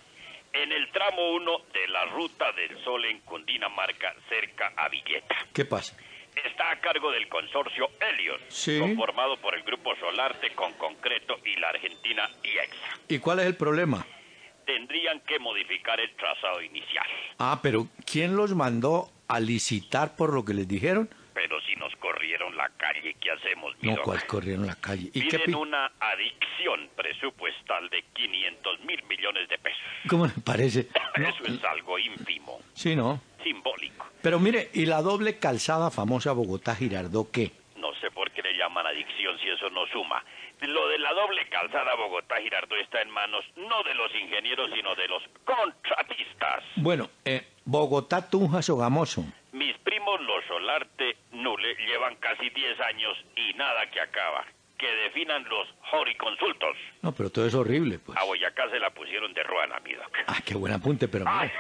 En el tramo uno de la Ruta del Sol en Cundinamarca, cerca a Villeta. ¿Qué pasa? Está a cargo del consorcio Helios, Sí. conformado por el grupo Solarte con Concreto y la Argentina IEXA. ¿Y cuál es el problema? Tendrían que modificar el trazado inicial. Ah, pero ¿quién los mandó a licitar por lo que les dijeron? Pero si nos corrieron la calle, ¿qué hacemos, mi No, doc? ¿cuál corrieron la calle? ¿Y qué Piden pi- una adicción presupuestal de quinientos mil millones de pesos. ¿Cómo le parece? No, Eso es algo ínfimo, sí, no. simbólico. Pero mire, ¿y la doble calzada famosa Bogotá-Girardot qué? No sé por qué le llaman adicción si eso no suma. Lo de la doble calzada Bogotá-Girardot está en manos no de los ingenieros, sino de los contratistas. Bueno, eh, Bogotá-Tunja Sogamoso. Mis primos los Solarte Nule llevan casi diez años y nada que acaba. Que definan los joriconsultos. No, pero todo es horrible, pues. A Boyacá se la pusieron de ruana, mi doc. Ah, qué buen apunte, pero mire.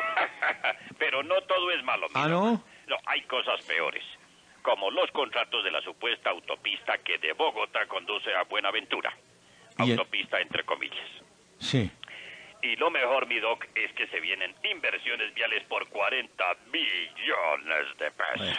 Pero no todo es malo, mi Ah, doc. ¿no? No, hay cosas peores. Como los contratos de la supuesta autopista que de Bogotá conduce a Buenaventura. Y en- Autopista entre comillas. Sí. Y lo mejor, mi doc, es que se vienen inversiones viales por cuarenta billones de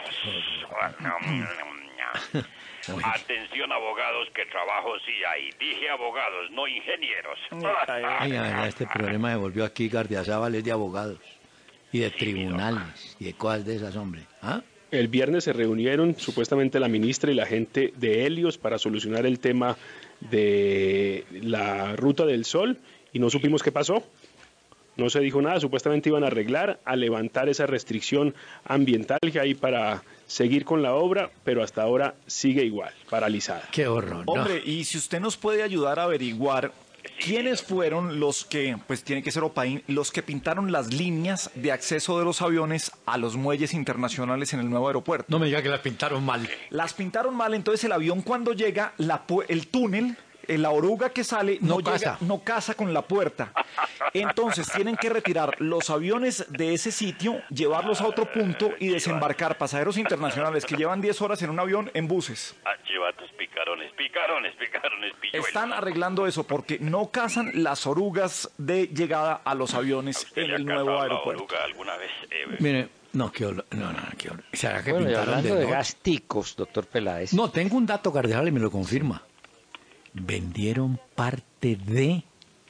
pesos. Atención, abogados, que trabajo sí hay. Dije abogados, no ingenieros. Ay, ay, este problema se volvió aquí Gardiazabal es de abogados. Y de tribunales. Y de cosas de esas, hombre. ¿Ah? El viernes se reunieron supuestamente la ministra y la gente de Helios para solucionar el tema de la Ruta del Sol y no supimos qué pasó. No se dijo nada, supuestamente iban a arreglar, a levantar esa restricción ambiental que hay para seguir con la obra, pero hasta ahora sigue igual, paralizada. Qué horror. ¿No? Hombre, y si usted nos puede ayudar a averiguar quiénes fueron los que, pues tiene que ser Opaín, los que pintaron las líneas de acceso de los aviones a los muelles internacionales en el nuevo aeropuerto. No me diga que las pintaron mal. Las pintaron mal, entonces el avión cuando llega, la, el túnel... la oruga que sale no, no, casa. Llega, no casa con la puerta. Entonces tienen que retirar los aviones de ese sitio, llevarlos a otro punto y desembarcar pasajeros internacionales que llevan diez horas en un avión en buses. Ah, chivatos, picarones, picarones, picarones, pilluelos. Están arreglando eso porque no cazan las orugas de llegada a los aviones en el nuevo aeropuerto. Oruga alguna vez? Eh, Mire, no, qué olor, no, no, qué olor. ¿Será que bueno, pintaron hablando de, de noche? gasticos, doctor Peláez. No, tengo un dato cardenal y me lo confirma. Vendieron parte de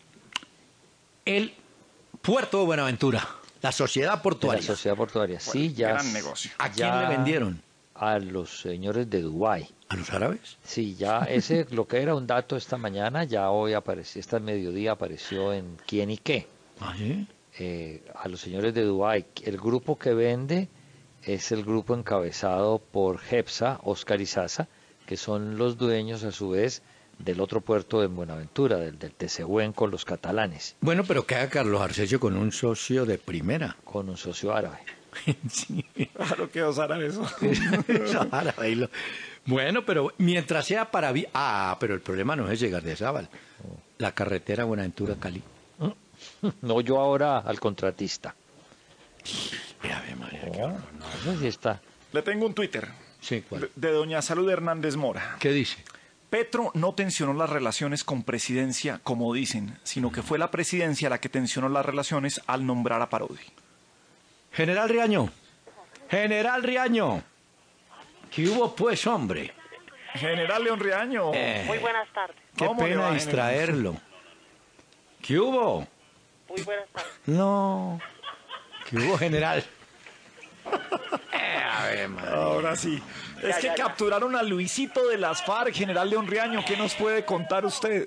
el puerto de Buenaventura, la sociedad portuaria. De la sociedad portuaria, sí, ya. Gran negocio. ¿A quién le vendieron? A los señores de Dubái. ¿A los árabes? Sí, ya ese, lo que era un dato esta mañana, ya hoy apareció, esta mediodía apareció en quién y qué. ¿Ah, sí? Eh, a los señores de Dubái. El grupo que vende es el grupo encabezado por Hepsa, Oscar y Sasa, que son los dueños a su vez del otro puerto de Buenaventura, del, del Tesehuen con los catalanes. Bueno, pero queda Carlos Arcesio con un socio de primera. Con un socio árabe. Sí. Claro que osar eso. Eso árabe y lo- Bueno, pero mientras sea para... vi- Ah, pero el problema no es llegar de Zábal. La carretera Buenaventura-Cali. No, yo ahora al contratista. Ave María, qué No, horror. no sé si está. Le tengo un Twitter Sí, ¿cuál? de, de doña Salud Hernández Mora. ¿Qué dice? Petro no tensionó las relaciones con presidencia, como dicen, sino que fue la presidencia la que tensionó las relaciones al nombrar a Parodi. General Riaño. General Riaño. ¿Qué hubo pues, hombre? General León Riaño. Eh, Muy buenas tardes. Qué ¿Cómo le pena va, distraerlo. ¿Qué hubo? Muy buenas tardes. No. ¿Qué hubo, general? Eh, a ver, madre. Ahora sí. Es Ya, que ya, ya. capturaron a Luisito de las FARC, General León Riaño. ¿Qué nos puede contar usted?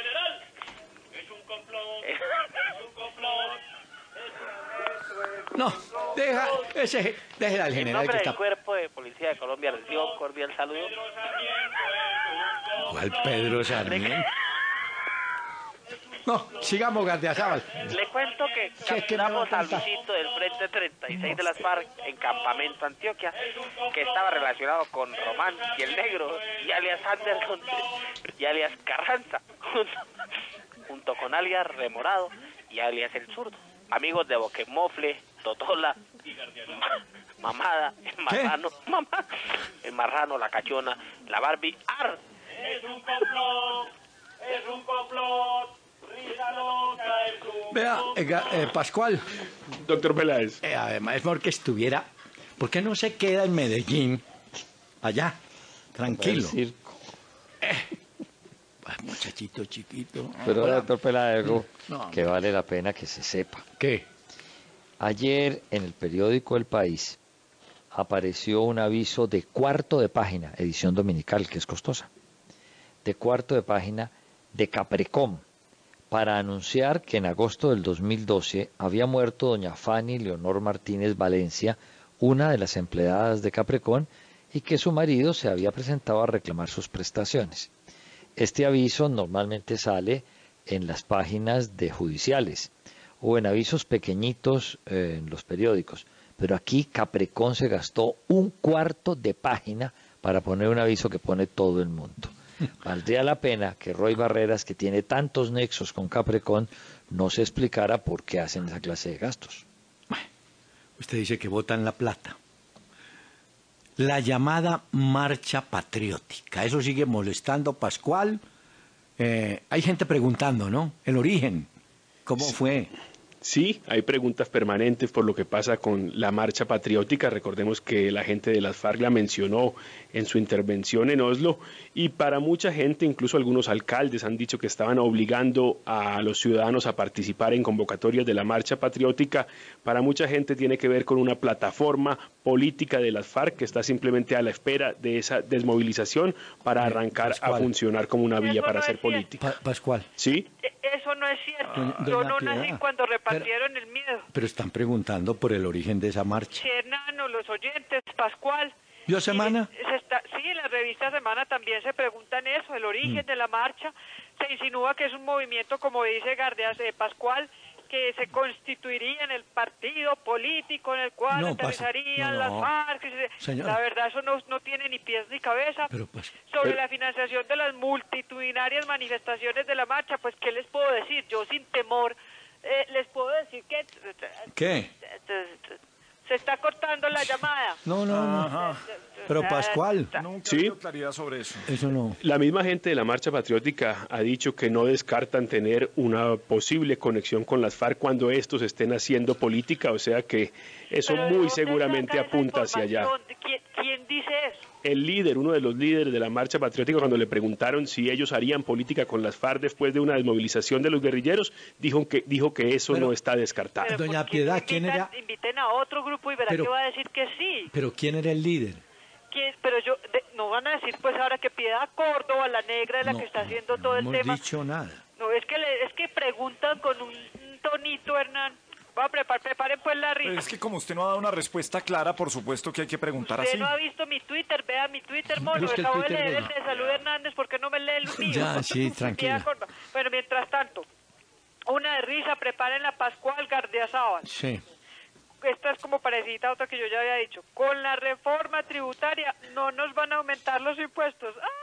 No, deja, ese, déjela al En general que nombre del está... Cuerpo de Policía de Colombia recibo un cordial saludo. ¿Cuál Pedro Sarmiento? No, sigamos, Gardiazabal. Le cuento que ¿Qué- qué me va a capturamos a contar? Luisito del Frente treinta y seis de las FARC en Campamento Antioquia, que estaba relacionado con Román y el Negro, y alias Anderson, y alias Carranza, junto, junto con alias Remorado y alias El Zurdo. Amigos de Boquemofle, Totola, Ma- Mamada, el Marrano, mamá, el Marrano, la Cachona, la Barbie, Ar. Es un complot, es un complot. Risa loca, es un Vea, eh, Ga- eh, Pascual. Doctor Peláez. Eh, además, es mejor que estuviera... ¿Por qué no se queda en Medellín? Allá, tranquilo. El circo. Ah, muchachito chiquito. Pero, Hola. doctor Peláez, algo No, que vale la pena que se sepa. ¿Qué? Ayer en el periódico El País apareció un aviso de cuarto de página, edición dominical, que es costosa, de cuarto de página de Caprecom, para anunciar que en agosto del dos mil doce había muerto doña Fanny Leonor Martínez Valencia, una de las empleadas de Caprecom, y que su marido se había presentado a reclamar sus prestaciones. Este aviso normalmente sale en las páginas de judiciales o en avisos pequeñitos eh, en los periódicos, pero aquí Caprecom se gastó un cuarto de página para poner un aviso que pone todo el mundo. Valdría la pena que Roy Barreras, que tiene tantos nexos con Caprecom, no se explicara por qué hacen esa clase de gastos. Usted dice que votan la plata. La llamada marcha patriótica. Eso sigue molestando, Pascual. Eh, hay gente preguntando, ¿no? El origen. ¿Cómo fue? Sí, hay preguntas permanentes por lo que pasa con la marcha patriótica. Recordemos que la gente de las FARC la mencionó en su intervención en Oslo y para mucha gente, incluso algunos alcaldes han dicho que estaban obligando a los ciudadanos a participar en convocatorias de la marcha patriótica. Para mucha gente tiene que ver con una plataforma política de las FARC que está simplemente a la espera de esa desmovilización para arrancar Pascual. a funcionar como una vía para hacer política. Pa- Pascual. ¿Sí? Eh, Eso no es cierto. Doña- Yo doña no Piedad, nací cuando repartieron el miedo. Pero están preguntando por el origen de esa marcha. Sí, Hernano, los oyentes, Pascual. ¿Vio Semana? Se está, sí, en la revista Semana también se preguntan eso, el origen Mm. de la marcha. Se insinúa que es un movimiento, como dice Gardeas eh, Pascual, que se constituiría en el partido político en el cual No, pasa- aterrizarían no, las no. FARC. que se- Señora. La verdad, eso no, no tiene ni pies ni cabeza. Pero pues, Sobre pero- la financiación de las multitudinarias manifestaciones de la marcha, pues, ¿qué les puedo decir? Yo, sin temor, eh, les puedo decir que... ¿Qué? Se está cortando la llamada. No, no, no. Ajá. Pero Pascual, Nunca Sí. he tenido claridad sobre eso. eso no. La misma gente de la Marcha Patriótica ha dicho que no descartan tener una posible conexión con las FARC cuando estos estén haciendo política, o sea que eso Pero ¿de muy dónde seguramente saca esa apunta hacia allá. información? ¿Quién, quién dice eso? El líder, uno de los líderes de la Marcha Patriótica, cuando le preguntaron si ellos harían política con las FARC después de una desmovilización de los guerrilleros, dijo que, dijo que eso Pero- no está descartado. Pero Doña ¿por qué no Piedad, ¿quién invitan- era? Inviten a otro grupo y verá Pero- que va a decir que sí. Pero ¿quién era el líder? ¿Quién? Pero yo, de- no van a decir pues ahora que Piedad Córdoba, la negra, es la No, que está haciendo no todo el hemos tema. dicho nada. No, es que, le- es que preguntan con un, un tonito, Hernán. Va a preparar, preparen pues la Pero risa. es que como usted no ha dado una respuesta clara, por supuesto que hay que preguntar Usted así. no ha visto mi Twitter, vea mi Twitter, mono. Busque el Acabo Twitter de de leer ella. el de Salud Hernández, ¿por qué no me lee el mío? Ya, sí, Piedad tranquila. Córdoba. Bueno, mientras tanto, una de risa, preparen la Pascual Gardiazabal. Sí. Esta es como parecida a otra que yo ya había dicho. Con la reforma tributaria no nos van a aumentar los impuestos. ¡Ah!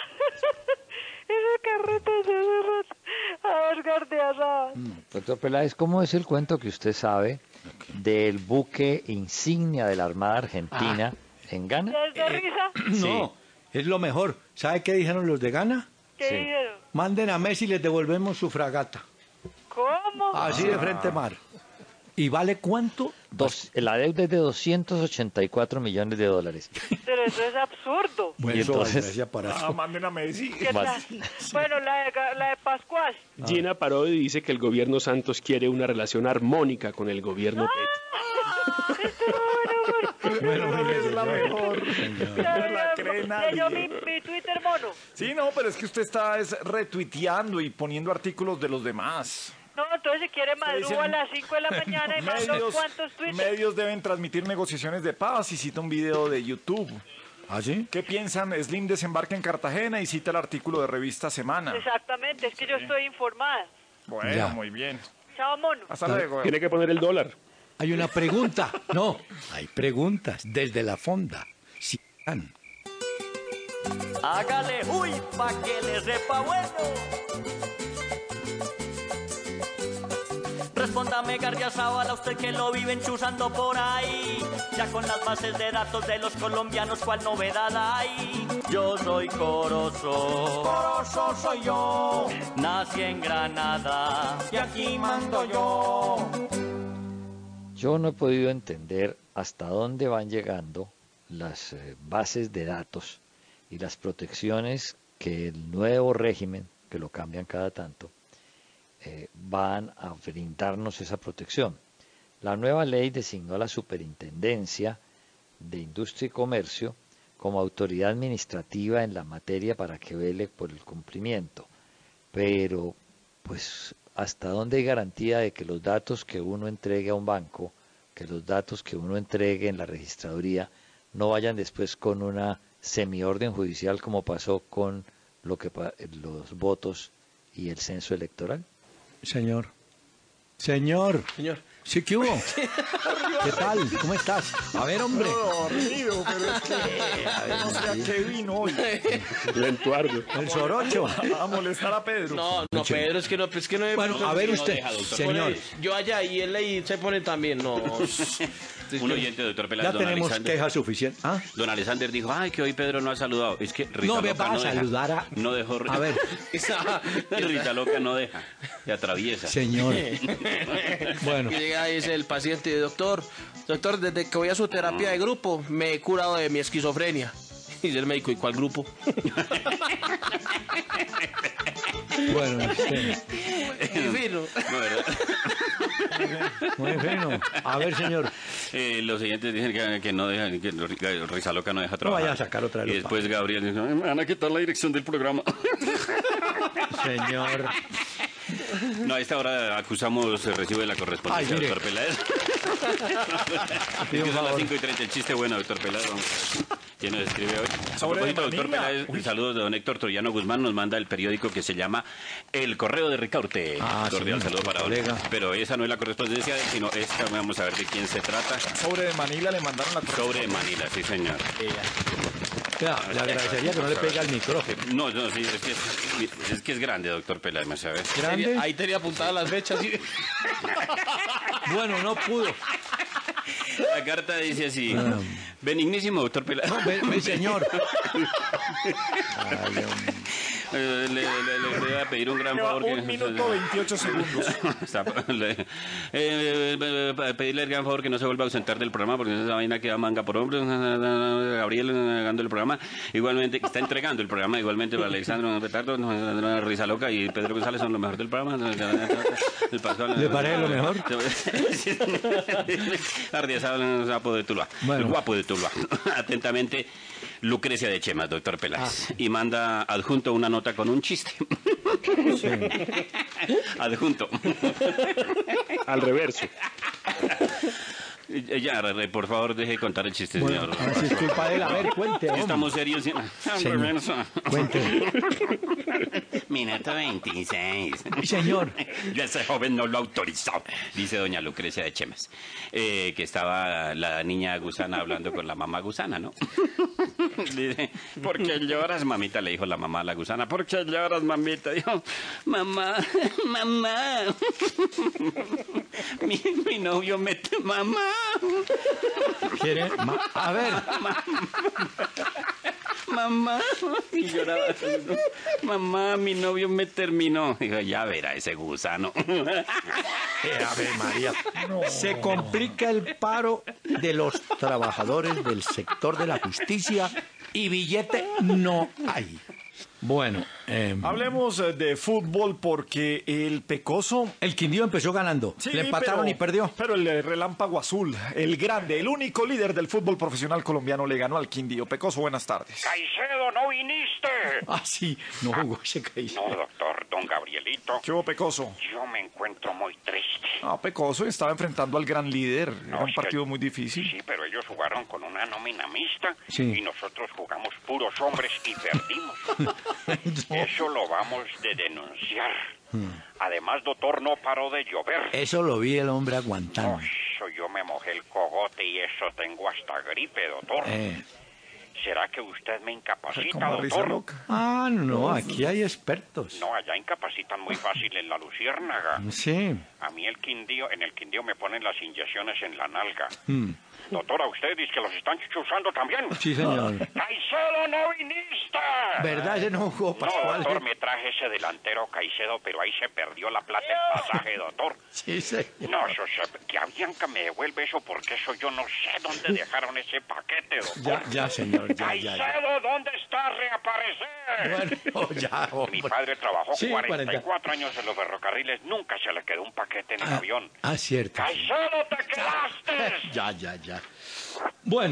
Ese carrete de hace rato. A ver, Gardiazabal. Doctor Peláez, ¿cómo es el cuento que usted sabe del buque insignia de la Armada Argentina en Ghana? ¿Es de risa? No, es lo mejor. ¿Sabe qué dijeron los de Ghana? ¿Qué Sí. dijeron? Manden a Messi y les devolvemos su fragata. ¿Cómo? Así de frente mar. ¿Y vale cuánto? Dos, la deuda es de doscientos ochenta y cuatro millones de dólares. Pero eso es absurdo. Bueno, Y eso entonces- valdría para Ah, eso. manden a Messi. ¿Qué Más. tal? Bueno, la de, Ga- la de Pascual. Gina Parodi dice que el gobierno Santos quiere una relación armónica con el gobierno Petro. Bueno, mire, Es la señor. mejor. Señor. No la cree Leyó mi, nadie. mi Twitter mono. Sí, no, pero es que usted está es, retuiteando y poniendo artículos de los demás. No, entonces si quiere madruga dicen- a las cinco de la mañana y manda unos Medios, cuantos tweets. medios deben transmitir negociaciones de paz y cita un video de YouTube. ¿Ah, sí? ¿Qué piensan? Slim desembarca en Cartagena y cita el artículo de revista Semana. Exactamente, es que yo estoy informada. Bueno, Ya. muy bien. Chao, mono. Hasta luego. Tiene que poner el dólar. Hay una pregunta. No, hay preguntas desde la fonda. Sí, han. Hágale, uy, pa' que le sepa bueno. Respóndame, Gardiazabal, a usted que lo viven chuzando por ahí. Ya con las bases de datos de los colombianos, ¿cuál novedad hay? Yo soy Corozo. Corozo soy yo. Nací en Granada. Y aquí mando yo. Yo no he podido entender hasta dónde van llegando las eh, bases de datos y las protecciones que el nuevo régimen, que lo cambian cada tanto, eh, van a brindarnos esa protección. La nueva ley designó a la Superintendencia de Industria y Comercio como autoridad administrativa en la materia para que vele por el cumplimiento. Pero, pues, ¿hasta dónde hay garantía de que los datos que uno entregue a un banco, que los datos que uno entregue en la registraduría, no vayan después con una semiorden judicial como pasó con lo que pa- los votos y el censo electoral? Señor. Señor. Señor. ¿Sí que hubo? ¿Qué tal? ¿Cómo estás? A ver, hombre. No, río, pero es que no sé a qué vino hoy. Lentuardo. El sorocho. A molestar a Pedro. No, no, Pedro, es que no, es que no. Bueno, a ver no usted, deja, doctor. señor. Pone- yo allá y él ahí se pone también, no. Un oyente, doctor Peláez, Ya don tenemos Alexander. quejas suficientes. ¿Ah? Don Alexander dijo, ay, que hoy Pedro no ha saludado. Es que Rita No me Loca va a no deja. saludar a- No dejó... A ver. Esa- Rita Loca no deja. Se atraviesa. Señor. Bueno. Y llega y dice el paciente, doctor, doctor, desde que voy a su terapia de grupo me he curado de mi esquizofrenia. Y dice el médico, ¿y cuál grupo? Bueno, este, Muy fino. No, ¿verdad? muy fino. A ver, señor. Eh, los oyentes dicen que, que no dejan, que Risa Loca no deja trabajar. vaya a sacar otra Y lupa. después Gabriel dice, "Ay, me van a quitar la dirección del programa. Señor. No, a esta hora acusamos el recibo de la correspondencia, Ay, mire. doctor Peláez. Es que son las cinco y treinta, el chiste bueno, doctor Peláez. ¿Quién nos escribe hoy? A Sobre propósito, doctor Manila. Peláez, Uy. saludos de don Héctor Troyano Guzmán, nos manda el periódico que se llama El Correo de Ricaurte. Ah, Cordial sí, saludo para don. colega. Pero esa no es la correspondencia, sino esta, vamos a ver de quién se trata. Sobre de Manila le mandaron la Sobre Manila, sí, señor. Ya, le agradecería que no le pegue al micrófono. No, no, sí, es que es, es que es grande, doctor Peláez, ¿me sabe? ¿Grande? Ahí tenía apuntadas las fechas. ¿Sí? Bueno, no pudo. La carta dice así: Ah. Benignísimo, doctor Peláez. No, ve, ve, señor. Eh, le, le- le- le voy a pedir un gran Lleva favor. un minuto veintiocho segundos. Está- le- eh, eh, eh, pedirle el gran favor que no se vuelva a ausentar del programa porque esa vaina queda manga por hombre. Gabriel negando el programa, igualmente que está entregando el programa, igualmente para Alexandro Petardo, Risa Loca y Pedro González son lo mejor del programa. El Pascual, ¿Le parece lo mejor? Ardiazado, sapo de Tuluá. Bueno. El guapo de Tuluá. Atentamente, Lucrecia de Chemas, doctor Peláez. Y manda adjunto una nota con un chiste. Adjunto. Al reverso. Eh, Ya, re- por favor, deje de contar el chiste, Bueno, señor. ah, si es culpa de él, a ver, cuente, hombre. Estamos serios. ¿Sí? Señor, cuente. Minuto veintiséis. Señor. Yo ese joven no lo autorizó, dice doña Lucrecia de Chemas. Eh, que estaba la niña gusana hablando con la mamá gusana, ¿no? Dice, ¿por qué lloras, mamita? Le dijo la mamá a la gusana. ¿Por qué lloras, mamita? Dijo, mamá, mamá. Mi, mi novio me... Mamá. ¿Quiere? Ma- a ver. Mamá. Y lloraba. Mamá, mi novio me terminó. Dijo, ya verá ese gusano. Eh, Ave María. Se complica el paro de los trabajadores del sector de la justicia y billete no hay. Bueno, eh, Hablemos eh, de fútbol porque el Pecoso... el Quindío empezó ganando. Sí, Le empataron pero- y perdió. Pero el eh, Relámpago Azul, el grande, el único líder del fútbol profesional colombiano, le ganó al Quindío. Pecoso, buenas tardes. Caicedo, no viniste. Ah, sí, no jugó ese Caicedo. No, doctor, don Gabrielito. ¿Qué hubo, Pecoso? Yo me encuentro muy triste. Ah, Pecoso estaba enfrentando al gran líder. No, Era un es que- partido muy difícil. Sí, pero ellos jugaron con una nómina mixta Sí. y nosotros jugamos puros hombres y perdimos. Eso lo vamos de denunciar. Además, doctor, no paró de llover. Eso lo vi el hombre aguantando. Eso yo me mojé el cogote y eso tengo hasta gripe, doctor. Eh. ¿Será que usted me incapacita, Como risa doctor? loca. Ah, no, aquí hay expertos. No, allá incapacitan muy fácil en la luciérnaga. Sí. A mí el Quindío, en el Quindío me ponen las inyecciones en la nalga. Mm. Doctora, usted dice que los están chuzando también. Sí, señor. Caicedo, no viniste. ¿Verdad? Ese no jugó No, Pascual. doctor, me traje ese delantero Caicedo, pero ahí se perdió la plata el pasaje, doctor. Sí, señor. No, eso se- que Avianca me devuelve eso porque eso yo no sé dónde dejaron ese paquete, doctor. Ya, ya, señor, ya, ya, ya. Caicedo, ¿dónde está? Reaparecer. Bueno, ya, Mi hombre. padre trabajó Sí, cuarenta y cuatro años en los ferrocarriles, nunca se le quedó un paquete en el avión. Ah, cierto. Caicedo, te quedaste. Ya, ya, ya. Bueno,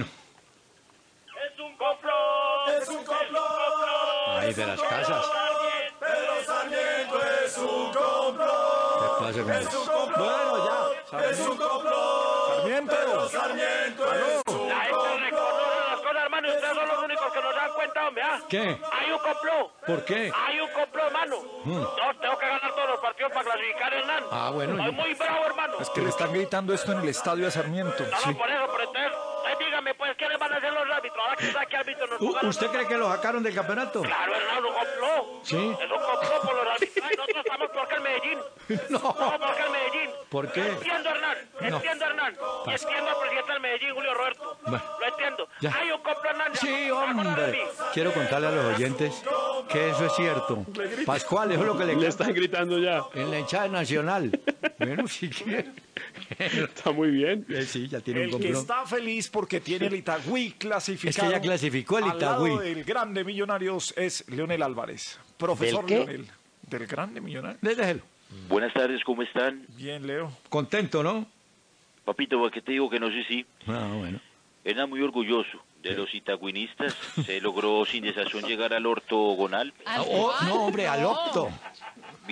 Es un complot. Es un complot. ahí de las casas. Pedro Sarmiento es un complot. ¿Qué pasa con eso? Bueno, ya. Es un complot. Sarmiento. Pedro Sarmiento es un La gente reconoce las cosas, hermano, y ustedes son los únicos que nos dan cuenta, hombre, ¿ah? ¿Qué? Hay un complot. ¿Por qué? Hay un complot, hermano. Mm. No, tengo que ganar todos los partidos para clasificar, Hernán. Ah, bueno, Estoy yo- muy bravo, hermano. Es que le están gritando esto en el estadio de Sarmiento. No, no, por eso, pero entonces, entonces dígame, pues, ¿quiénes van a ser los árbitros? Ahora que sabe qué árbitros nos U- jugaron. ¿Usted cree que lo sacaron del campeonato? Claro, hermano, un complot. Sí. Es un complot por los árbitros. Ay, nosotros estamos porque el Medellín. No. No, porque el Medellín. ¿Por qué? Entiendo, Hernán. No. Entiendo, Hernán. Y Pas- entiendo al presidente del Medellín, Julio Roberto. Bueno. Lo entiendo. Ya. Hay un complot, Hernán. Sí, hombre. Quiero contarle a los oyentes que eso es cierto. Pascual, eso es lo que le Le están gritando ya. en la hinchada nacional. Bueno, si quiere. Está muy bien. Eh, Sí, ya tiene un El que complot. está feliz porque tiene el Itagüí clasificado. Es que ya clasificó el Al lado Itagüí. del grande Millonarios es Leonel Álvarez. Profesor ¿Del qué? Leonel. Del grande Millonario. Déjelo. Buenas tardes, ¿cómo están? Bien, Leo. Contento, ¿no? Papito, ¿para qué te digo que no sé si? Ah, bueno. Era muy orgulloso de los itagüinistas. Se logró sin desazón llegar al ortogonal. Ah, oh, no, hombre, al opto. Bien,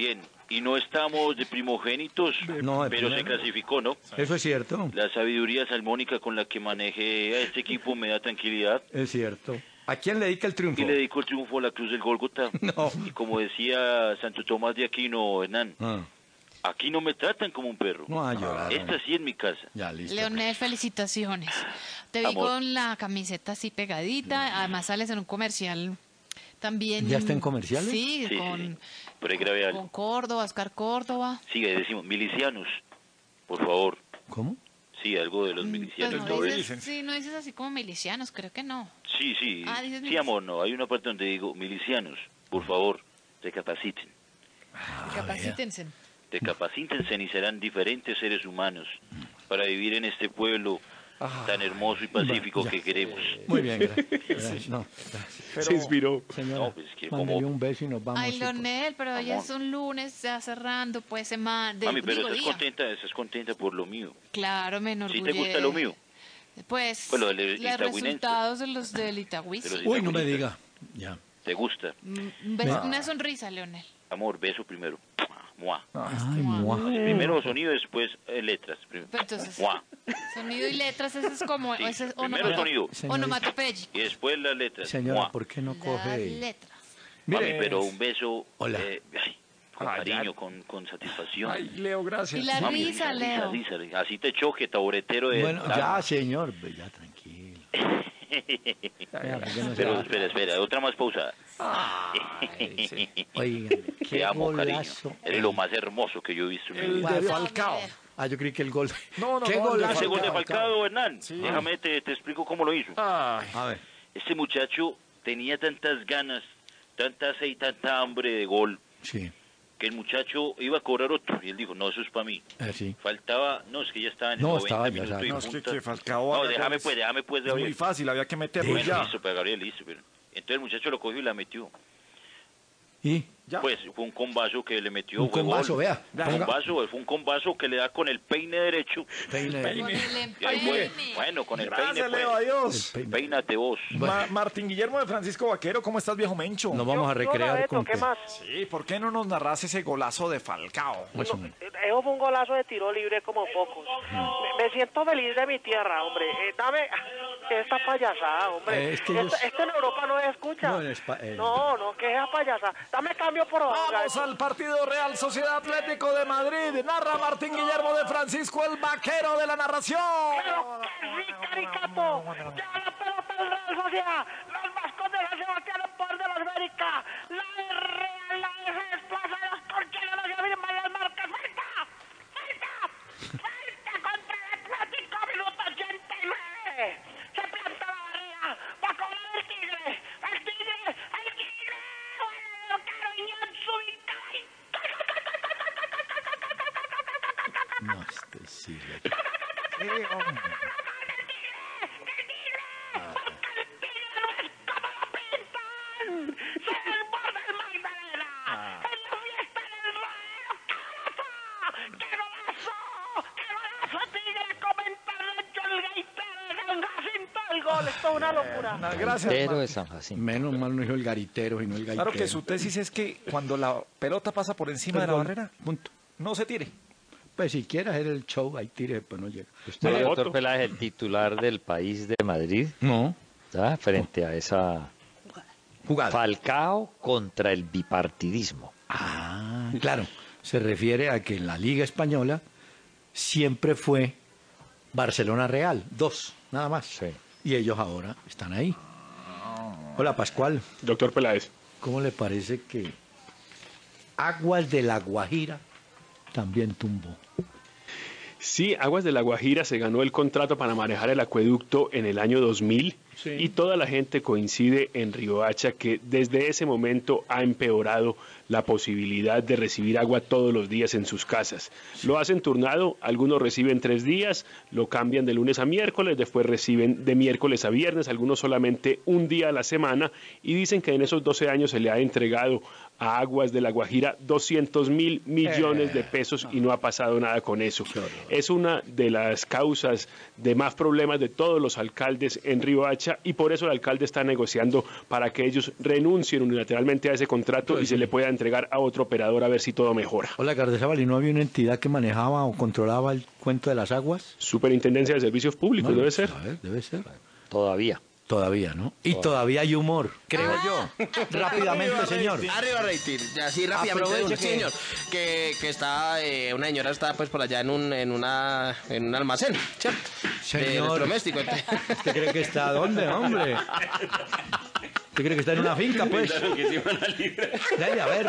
Y no estamos de primogénitos, No, de pero se primero. clasificó, ¿no? Eso es cierto, La sabiduría salmónica con la que manejé a este equipo me da tranquilidad. es cierto. ¿A quién le dedica el triunfo? Y le dedico el triunfo a la Cruz del Gólgota. No. Y como decía Santo Tomás de Aquino, Hernán, Ah, aquí no me tratan como un perro. no a llorar. Esta sí es mi casa. Ya, listo. Leonel, felicitaciones. Te vi Amor. con la camiseta así pegadita, además sales en un comercial también. ¿Ya está en comerciales? Sí, Sí, con, sí. Por ahí grabé con algo. Córdoba, Oscar Córdoba. Sigue, decimos, milicianos, por favor. ¿Cómo? Sí, algo de los Pues milicianos. no todo dices, eso. sí, no dices así como milicianos, creo que no. Sí, sí. Ah, dices Sí, milici- amor, no. Hay una parte donde digo, milicianos, por favor, recapaciten. Capacítense. Recapacítense y serán diferentes seres humanos para vivir en este pueblo tan hermoso y pacífico ya. que queremos. Muy bien, gracias. No, gracias. Se inspiró. Señora, No, pues, que mándele como- un beso y nos vamos. Ay, sí, Leonel, pero hoy Amor. es un lunes, ya cerrando, pues, semana. de- Mami, pero digo, estás día. contenta, estás contenta por lo mío. Claro, me ¿Sí enorgullece. te gusta lo mío? Pues, Pues lo del los itagüinense. resultados de los del Itagüí. De los sí. Uy, no me itagüitas. diga. Ya. ¿Te gusta? Mm, un beso- Me- una sonrisa, Leonel. Amor, beso primero. Mua. Ay, mua. Primero sonido, después eh, letras. Prim- Pero entonces, Mua. sonido y letras, eso es como... Sí, ese es primero onomato- sonido. onomatopéyico. Y después las letras. Señora, Mua. ¿por qué no Las coge? letras. Mami, Mire. pero un beso Hola. eh, ay, con Ay, cariño, ya. con, con satisfacción. Ay, Leo, gracias. Y la Mami, risa, risa, Leo. risa, risa. Así te choque, taburetero de... Bueno, Ah, ya, señor, pues ya tranquilo. Ya, porque no se Pero va. espera, espera, otra más pausada. Ay, sí. Oigan, Te qué amo, cariño. golazo. Eres lo más hermoso que yo he visto en mi El vida. de Falcao. Ah, yo creí que el gol. No, no, ¿Qué no, el de golazo? Ese gol de Falcao. Falcao, Hernán. Sí. Déjame, te, te explico cómo lo hizo. Ay, A ver. Este muchacho tenía tantas ganas, tanta sed y tanta hambre de gol, Sí, que el muchacho iba a cobrar otro. Y él dijo, no, eso es para mí. eh, sí. Faltaba, no, es que ya estaba en el No, noventa estaba, ya minutos sabe. y no, es que, punta. que Falcao... No, haga déjame goles. pues, déjame pues, Es muy Gabriel. fácil, había que meterlo Bueno, ya. listo, pero Gabriel, listo. Pero... Entonces el muchacho lo cogió y la metió. ¿Y? ¿Ya? Pues fue un combazo que le metió. Un fue combazo, gol. vea. Un Ponga- combazo, fue un combazo que le da con el peine derecho. Peine. Con el Y ahí fue. empeine. Bueno, con el Gracias, peine, Leo, pues. adiós. El peine. Peínate vos. Ma- Martín Guillermo de Francisco Vaquero, ¿cómo estás, viejo Mencho? Nos vamos a recrear con ¿qué que- más? Sí, ¿por qué no nos narras ese golazo de Falcao? Más o menos. Eso fue un golazo de tiro libre como pocos. Me, me siento feliz de mi tierra, hombre. Eh, dame esta payasada, hombre. Eh, es que Esta- ellos- Esto en Europa no se escucha. No, en Espa- eh, no, no, que esa payasada. Dame cambio por favor. Vamos al partido Real Sociedad Atlético de Madrid. Narra Martín Guillermo de Francisco, el vaquero de la narración. Pero qué sí, caricato. Ya la pelota del Real Sociedad. Los vascos de la Sebastián en poder de los América. La de Real, la de se desplaza de los colchoneros y afirman las marcas. ¡Falta! ¡Falta! ¡Falta contra el Atlético! Minuto ochenta y nueve. Se planta la barrera. Va a cobrar el Tigre. El Tigre. El Tigre. Bueno, Caro Iñón, Zubinca. No, este sí. ¡Se desborda el Magdalena! ¡En la fiesta del Rodeo! ¡Qué golazo! ¡Qué golazo! ¡Tigre! Comentarle el gaitero de San Jacinto el gol! Esto es una locura. Una- Gracias, Gaitero de Martín. San Jacinto. Menos mal no dijo el garitero, sino el gaitero. Claro que su tesis es que cuando la pelota pasa por encima de la Perdón, barrera, punto. no se tire. Pues si quiere hacer el show, ahí tire, pues no llega. Usted, Una doctor foto. Peláez, el titular del País de Madrid, No. ¿ya? Frente a esa Jugada. Falcao contra el bipartidismo. Ah, claro. Se refiere a que en la Liga Española siempre fue Barcelona Real, dos, nada más. Sí. Y ellos ahora están ahí. Hola, Pascual. Doctor Peláez. ¿Cómo le parece que Aguas de la Guajira también tumbó? Sí, Aguas de la Guajira se ganó el contrato para manejar el acueducto en el año dos mil Sí. y toda la gente coincide en Riohacha que desde ese momento ha empeorado la posibilidad de recibir agua todos los días en sus casas. Lo hacen turnado, algunos reciben tres días, lo cambian de lunes a miércoles, después reciben de miércoles a viernes, algunos solamente un día a la semana y dicen que en esos doce años se le ha entregado a Aguas de la Guajira doscientos mil millones de pesos y no ha pasado nada con eso. Es una de las causas de más problemas de todos los alcaldes en Riohacha marcha y por eso el alcalde está negociando para que ellos renuncien unilateralmente a ese contrato y se le pueda entregar a otro operador a ver si todo mejora. Hola, Gardezábal, ¿y no había una entidad que manejaba o controlaba el cuento de las aguas? Superintendencia de Servicios Públicos, Bueno, debe ser. A ver, debe ser. Todavía. Todavía, ¿no? Y todavía hay humor, creo yo. Rápidamente, Arriba, señor. rating. Arriba, rating. Ya, sí, rápidamente. Aproveche un que- señor. Que, que está, eh, una señora está pues por allá en un, en una, en un almacén, ¿cierto? De Señor. electrodoméstico. entonces- ¿Usted cree que está dónde, hombre? ¿Usted cree que está en una finca, pues? Ya, ya, a ver.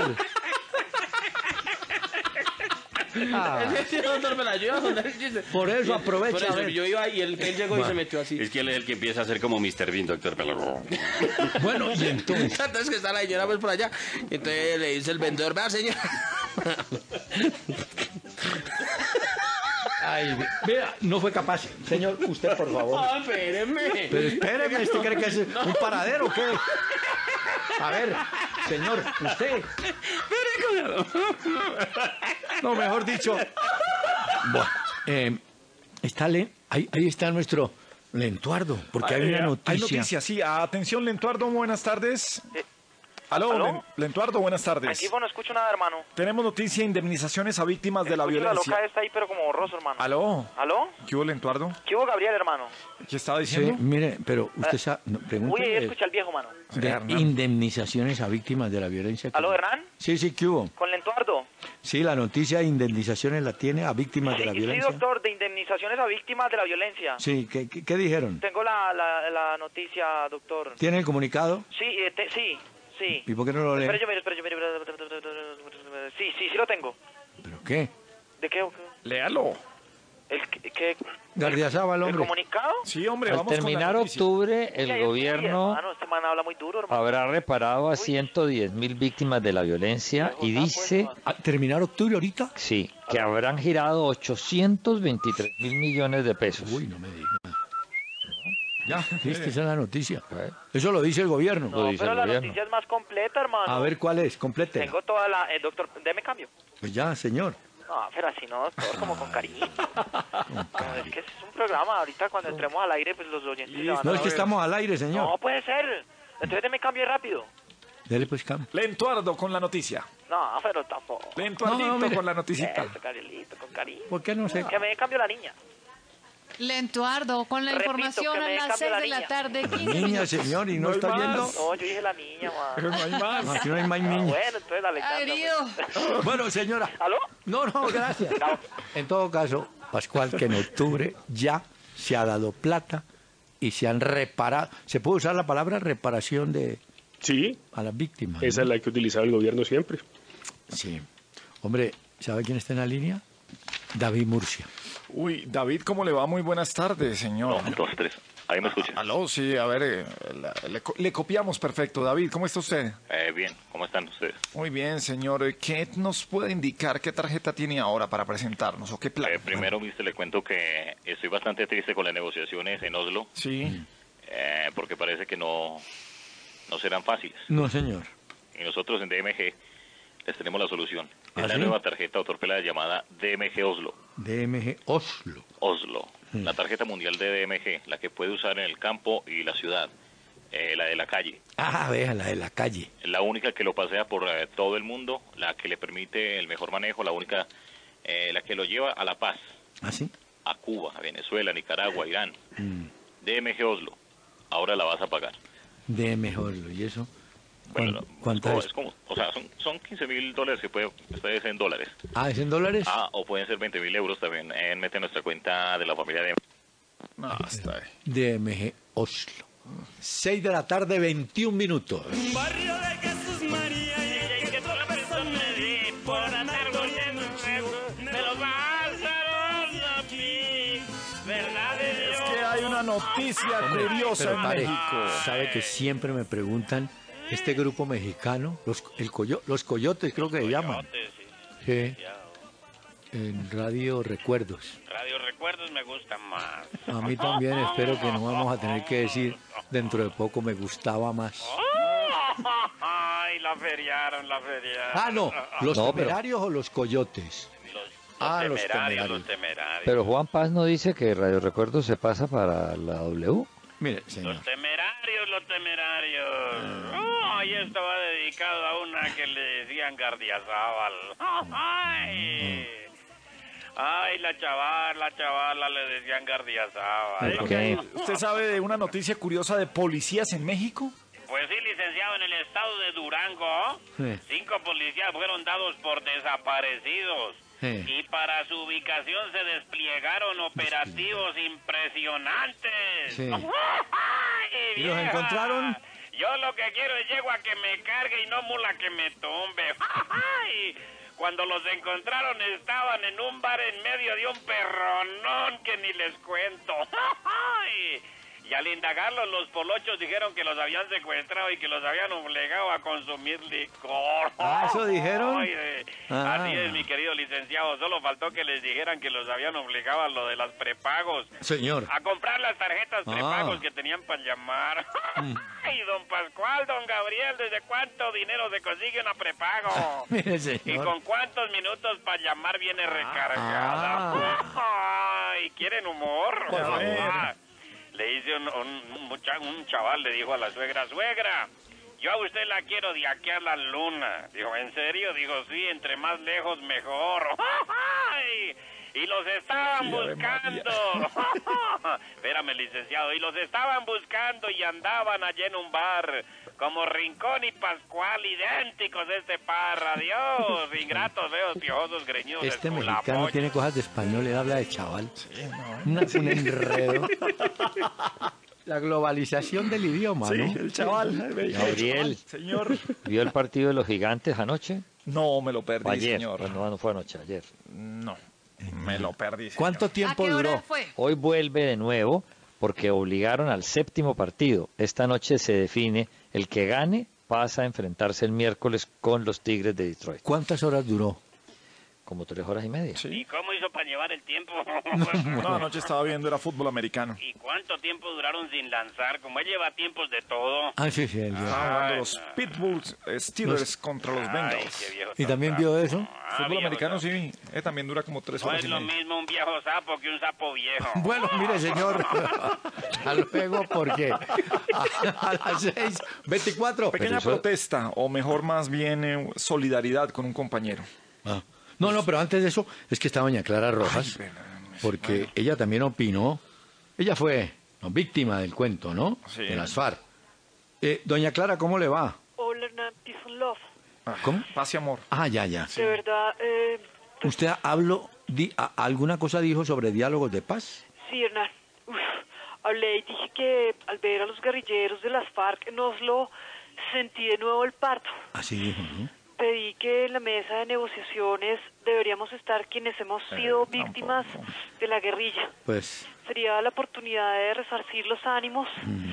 Ah. Es que doctor me la ayuda a contar el chiste. Por eso aprovecha, Por eso, a ver. yo iba y él, él llegó y Va. se metió así. Es que él es el que empieza a hacer como mister Bean, doctor. Bueno, y entonces. Entonces que está la señora pues por allá. Entonces le dice el vendedor, vea señor. Ay, vea, no fue capaz. Señor, usted, por favor. Ah, espéreme. Pero espéreme, ¿usted cree que es un paradero o qué? A ver, señor, usted. No, mejor dicho. Bueno, eh, está le, ahí, ahí está nuestro Lentuardo, porque hay una Eh, noticia. Hay noticias, sí. Atención, Lentuardo, buenas tardes. Aló, ¿aló? Len- Lentuardo, buenas tardes. Aquí no escucho nada, hermano. Tenemos noticia, indemnizaciones a víctimas de la Escucho violencia. la loca está ahí, pero como borroso, hermano. Aló, ¿Aló? ¿qué hubo, Lentuardo? ¿Qué hubo, Gabriel, hermano? ¿Qué estaba Sí, diciendo? mire, pero usted Eh, sabe, no, Uy, ahí pregúntele escucha al viejo, mano. de indemnizaciones a víctimas de la violencia. ¿Aló, Hernán? Sí, sí, ¿qué hubo? ¿Con Lentuardo? Sí, la noticia de indemnizaciones la tiene a víctimas de la Sí, violencia. doctor, de indemnizaciones a víctimas de la violencia. Sí, ¿qué, qué, qué dijeron? Tengo la, la, la noticia, doctor. ¿Tiene el comunicado? Sí, eh, te- sí, sí. ¿Y por qué no lo lee? Espera, yo miro, espera, yo miro. Sí, sí, sí lo tengo. ¿Pero qué? ¿De qué? Léalo. ¿El qué? qué- Gardiazabal, ¿El hombre. comunicado? Sí, hombre, Al vamos con la terminar noticia. octubre, Uy, el ahí estoy, gobierno hermano, este man habla muy duro, hermano. habrá reparado a ciento diez mil víctimas de la violencia y dice, ¿A terminar octubre ahorita? sí, que habrán girado ochocientos veintitrés mil millones de pesos. Uy, no me diga. Ya, esta es la noticia. Eso lo dice el gobierno. Lo No, dice pero el la gobierno. noticia es más completa, hermano. A ver cuál es, complete. Tengo toda la... Eh, doctor, deme cambio. Pues ya, señor. No, pero así no, doctor, como con cariño. No, es que es un programa, ahorita cuando entremos al aire, pues los oyentes se van No, a es que ver. estamos al aire, señor. No puede ser. Entonces deme cambio rápido. Dele pues cam. Lentuardo con la noticia. No, pero tampoco. Lentuardito No, no, mire. con la noticita. Eso, Gabrielito, con cariño. ¿Por qué no sé? Que me dé cambio la niña. Lentuardo, con la Repito, información que me a dé las cambio seis la de la niña. tarde, quince Niña, minutos. señor, y no, No hay está más. viendo. No, yo dije la niña, man. Pero no hay más. No, aquí no hay más niños. Bueno, entonces la Alejandra. Herido. Bueno, señora. ¿Aló? No, no, gracias. En todo caso, Pascual, que en octubre ya se ha dado plata y se han reparado. ¿Se puede usar la palabra reparación de Sí, a las víctimas? esa es ¿no? la que utilizaba el gobierno siempre. Sí. Hombre, ¿sabe quién está en la línea? David Murcia. Uy, David, ¿cómo le va? Muy buenas tardes, señor. Dos, tres. Ahí me escucha. Aló, sí, a ver, eh, la- le, co- le copiamos perfecto. David, ¿cómo está usted? Eh, bien, ¿cómo están ustedes? Muy bien, señor. Eh, ¿Qué nos puede indicar? ¿Qué tarjeta tiene ahora para presentarnos o qué plan? Eh, primero, mister, le cuento que estoy bastante triste con las negociaciones en Oslo, Sí. eh, porque parece que no, no serán fáciles. No, señor. Y nosotros en D M G les tenemos la solución. Es ¿Ah, la sí? nueva tarjeta autopelada llamada D M G Oslo. D M G Oslo. Oslo, Mm. la tarjeta mundial de D M G, la que puede usar en el campo y la ciudad, eh, la de la calle. Ah, vea, la de la calle. La única que lo pasea por eh, todo el mundo, la que le permite el mejor manejo, la única, eh, la que lo lleva a la paz, ¿Ah, sí? a Cuba, a Venezuela, Nicaragua, Irán. Mm. D M G Oslo, ahora la vas a pagar. D M G Oslo. ¿Y eso? Bueno, ¿Cuán- no, ¿Cuánto es, es? como- o sea, son, son quince mil dólares que puede, ustedes en dólares. Ah, ¿es en dólares? Ah, o pueden ser veinte mil euros también. Eh, mete en nuestra cuenta de la familia de... No, está ahí. D M G Oslo. Seis de la tarde, veintiún minutos. Barrio de Jesús María y que toda persona me dé por andar corriendo un juego de los pájaros aquí, verdad de Dios. Es que hay una noticia Hombre, curiosa pero en pare, México. sabe que siempre me preguntan este grupo mexicano, los, el coyo- los coyotes creo que se llaman. Sí. En Radio Recuerdos. Radio Recuerdos me gusta más. A mí también, espero que no vamos a tener que decir dentro de poco me gustaba más. Ay, la feriaron, la feriaron. Ah, no, los No, pero- temerarios o los coyotes. Ah, los temerarios, temerarios. los temerarios. Pero Juan Paz no dice que Radio Recuerdos se pasa para la W. Mire, señor. Los temerarios, los temerarios. Oh, ahí estaba dedicado a una que le decían Gardiazabal. Ay. Ay, la chavala, la chavala le decían Gardiazabal. Okay. ¿Usted sabe de una noticia curiosa de policías en México? Pues sí, licenciado, en el estado de Durango, sí. cinco policías fueron dados por desaparecidos. Sí. Y para su ubicación se desplegaron operativos impresionantes. Sí. ¡Ay, ¿Y los encontraron? Yo lo que quiero es yegua que me cargue y no mula que me tumbe. ¡Ay! Cuando los encontraron estaban en un bar en medio de un perronón que ni les cuento. ¡Ay! Y al indagarlos, los polochos dijeron que los habían secuestrado y que los habían obligado a consumir licor. Ah, ¿eso dijeron? Ay, eh, Ah. Así es, mi querido licenciado. Solo faltó que les dijeran que los habían obligado a lo de las prepagos. Señor. A comprar las tarjetas Ah. prepagos que tenían para llamar. Ay, don Pascual, don Gabriel, ¿desde cuánto dinero se consigue una prepago? Mire, ¿Y señor. con cuántos minutos para llamar viene recargada? Ay, ¿quieren humor? Por favor. Ah, le dice un, un, un mucha- un chaval, le dijo a la suegra, suegra, yo a usted la quiero de aquí a la luna. Dijo, ¿en serio? Dijo, sí, entre más lejos mejor. ¡Ay! Y los estaban Sí, Ave buscando. Espérame, licenciado. Y los estaban buscando y andaban allí en un bar, como Rincón y Pascual, idénticos de este par. Adiós, ingratos, feos, piojosos, greñudos. Este esculapochos. mexicano tiene cosas de español, él habla de chaval. Una- un enredo. La globalización del idioma, Sí, ¿no? el chaval. Gabriel, Señor. ¿vio el partido de los gigantes anoche? No, me lo perdí, O ayer. señor. Pues no, no fue anoche, ayer. No, me lo perdí. señor. ¿Cuánto tiempo ¿A qué hora duró? fue? Hoy vuelve de nuevo porque obligaron al séptimo partido. Esta noche se define el que gane pasa a enfrentarse el miércoles con los Tigres de Detroit. ¿Cuántas horas duró? Como tres horas y media. ¿Y cómo hizo para llevar el tiempo? No, anoche estaba viendo, era fútbol americano. ¿Y cuánto tiempo duraron sin lanzar? Como él lleva tiempos de todo. Ah, sí, sí. él vio. Estaban jugando Ay, los no. Pitbulls eh, Steelers contra los Ay, Bengals. qué viejo ¿Y también sapo. vio eso? Ah, Fútbol viejo americano sapo. sí, eh, también dura como tres No horas es y lo media. mismo un viejo sapo que un sapo viejo. Bueno, mire, señor. Hasta luego, porque a, a las seis veinticuatro. Pequeña protesta, o mejor más bien eh, solidaridad con un compañero. Ah. No, no, pero antes de eso, es que está doña Clara Rojas, porque ella también opinó, ella fue no, víctima del cuento, ¿no? Sí. De las FARC. Eh, doña Clara, ¿cómo le va? Hola, Hernán, peace and love. ¿Cómo? Paz y amor. Ah, ya, ya. De verdad, eh, ¿Usted habló, di- a- alguna cosa dijo sobre diálogos de paz? sí, Hernán. Uf, hablé y dije que al ver a los guerrilleros de las FARC en Oslo, sentí de nuevo el parto. Así dijo, ¿no? Pedí que en la mesa de negociaciones deberíamos estar quienes hemos sido víctimas de la guerrilla. Pues, Sería la oportunidad de resarcir los ánimos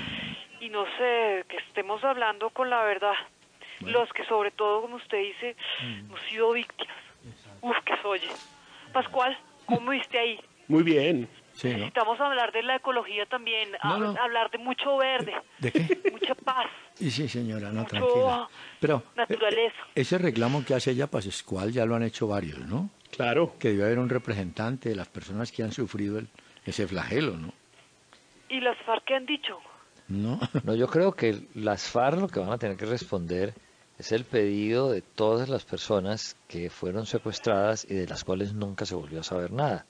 y no sé, que estemos hablando con la verdad. Los que sobre todo, como usted dice, hemos sido víctimas. Uf, que se oye. Pascual, ¿cómo viste ahí? Muy bien. sí, ¿no? Necesitamos hablar de la ecología también, No, a- no. hablar de mucho verde, ¿De qué? mucha paz, Y sí, señora, no, mucho tranquila. Pero eh, naturaleza. ese reclamo que hace ella, Pascual, ya lo han hecho varios, ¿no? Claro. Que debe haber un representante de las personas que han sufrido el- ese flagelo, ¿no? ¿Y las FARC qué han dicho? ¿No? No, yo creo que las FARC lo que van a tener que responder es el pedido de todas las personas que fueron secuestradas y de las cuales nunca se volvió a saber nada.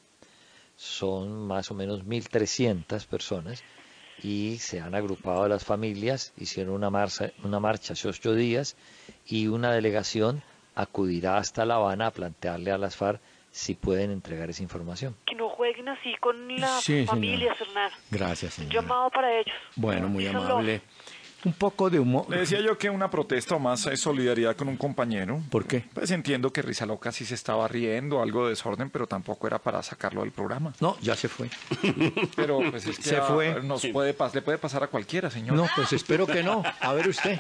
Son más o menos mil trescientas personas y se han agrupado las familias, hicieron una marcha, una marcha hace ocho días y una delegación acudirá hasta La Habana a plantearle a las FARC si pueden entregar esa información. Que no jueguen así con las Sí, señora. familias, Hernán. Gracias, Un señora. llamado para ellos. Bueno, muy Peace and amable. Un poco de humor. Le decía yo que una protesta o más es solidaridad con un compañero. ¿Por qué? Pues entiendo que Rizaloca sí se estaba riendo, algo de desorden, pero tampoco era para sacarlo del programa. No, ya se fue. Pero pues es que Se a- fue. Nos puede, pas- le puede pasar a cualquiera, señor. No, pues espero que no. A ver usted.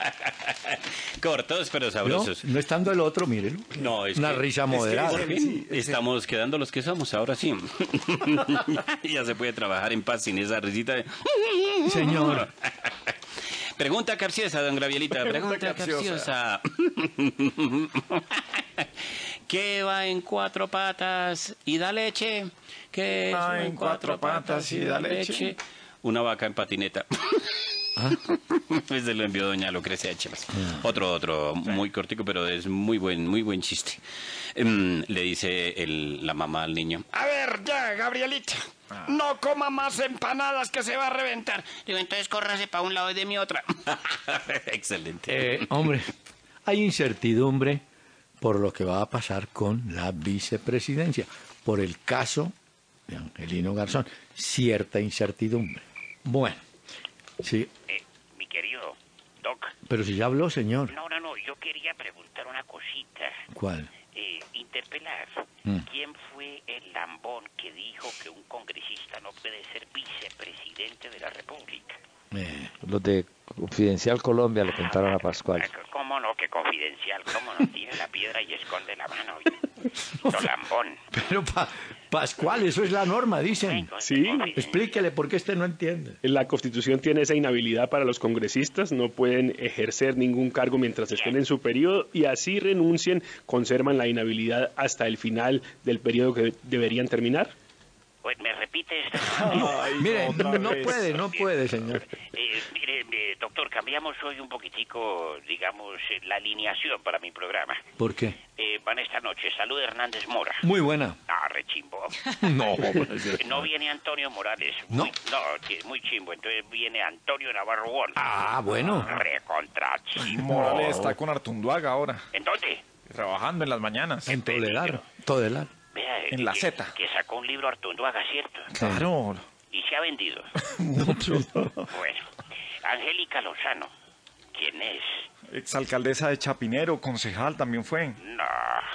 Cortos pero No, sabrosos. no estando el otro, mírelo. No, es Una que- risa es que moderada. por fin estamos quedando los que somos, ahora sí. Ya se puede trabajar en paz sin esa risita de... Señor. Pregunta capciosa, don Gravielita. Pregunta Pregunta capciosa. capciosa. ¿Qué va en cuatro patas y da leche? ¿Qué Va va en cuatro patas y da leche? Una vaca en patineta. ¿Ah? Pues se lo envió doña Lucrecia Échelas. Otro, otro, muy cortico, pero es muy buen, muy buen chiste. Em, le dice el, la mamá al niño. A ver, ya, Gabrielita. No coma más empanadas que se va a reventar. Digo, entonces córrase para un lado y de mi otra. Excelente. Eh, hombre, hay incertidumbre por lo que va a pasar con la vicepresidencia. Por el caso de Angelino Garzón. Cierta incertidumbre. Bueno, sí. Eh, mi querido Doc. Pero si ya habló, señor. No, no, no, yo quería preguntar una cosita. ¿Cuál? Eh, interpelar. Mm. ¿Quién fue el lambón que dijo que un congresista no puede ser vicepresidente de la República? Eh, Los de Confidencial Colombia le contaron a Pascual. ¿Cómo no? Que confidencial. ¿Cómo no? Tiene la piedra y esconde la mano. Don lambón. Pero pa Pascual, eso es la norma, dicen. Sí. Explíquele por qué este no entiende. La Constitución tiene esa inhabilidad para los congresistas, no pueden ejercer ningún cargo mientras estén en su periodo y así renuncien, conservan la inhabilidad hasta el final del periodo que deberían terminar. Pues me repite esto. Ay, mire, no, no puede, no puede, señor. Eh, mire, eh, doctor, cambiamos hoy un poquitico, digamos, eh, la alineación para mi programa. ¿Por qué? Eh, van esta noche, Salud Hernández Mora. Muy buena. Ah, rechimbo. No. No viene Antonio Morales. No. Muy, no, sí, muy chimbo. Entonces viene Antonio Navarro Wolf. Ah, bueno. Recontra chimbo. Morales está con Artunduaga ahora. ¿En dónde? Trabajando en las mañanas. En Todelar. Todelar. Vea, En la que- Z. Que sacó un libro Artunduaga, ¿cierto? Claro. Y se ha vendido. Mucho. Bueno, Angélica Lozano. ¿Quién es? Exalcaldesa de Chapinero, concejal también fue. No.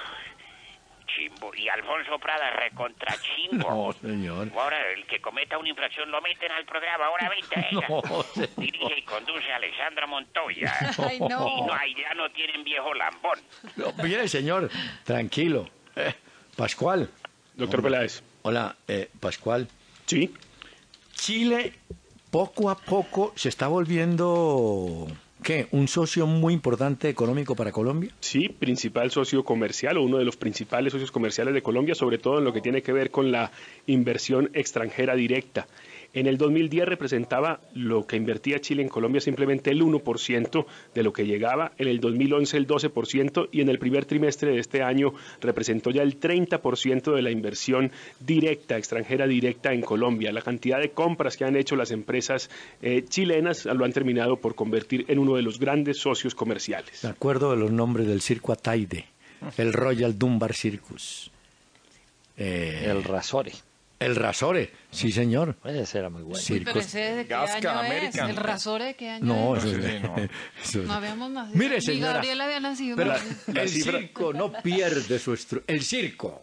Chimbo. Y Alfonso Prada, recontra chimbo. No, señor. Ahora, el que cometa una infracción lo meten al programa. Ahora veinte. No, señor. Dirige y conduce Alexandra Montoya. Ay, no. Y no, ahí ya no tienen viejo lambón. No, mire, señor, tranquilo. Eh, Pascual. Doctor Peláez. Hola, eh, Pascual. Sí. Chile poco a poco se está volviendo, ¿qué? ¿Un socio muy importante económico para Colombia? Sí, principal socio comercial o uno de los principales socios comerciales de Colombia, sobre todo en lo que tiene que ver con la inversión extranjera directa. En el dos mil diez representaba lo que invertía Chile en Colombia simplemente el uno por ciento de lo que llegaba, en el dos mil once el doce por ciento y en el primer trimestre de este año representó ya el treinta por ciento de la inversión directa, extranjera directa en Colombia. La cantidad de compras que han hecho las empresas eh, chilenas lo han terminado por convertir en uno de los grandes socios comerciales. Me acuerdo de los nombres del circo Ataide, el Royal Dunbar Circus. Eh, El Razore. El Razore, sí señor. Ese era muy bueno. Uy, pero ese de qué Gasca año American. es, el Razore de qué año No, es. eso Sí, es... no. eso es- No habíamos nacido. Mire, Ni señora, Gabriel había nacido. pero no. el cifra- circo no pierde su estru... El circo.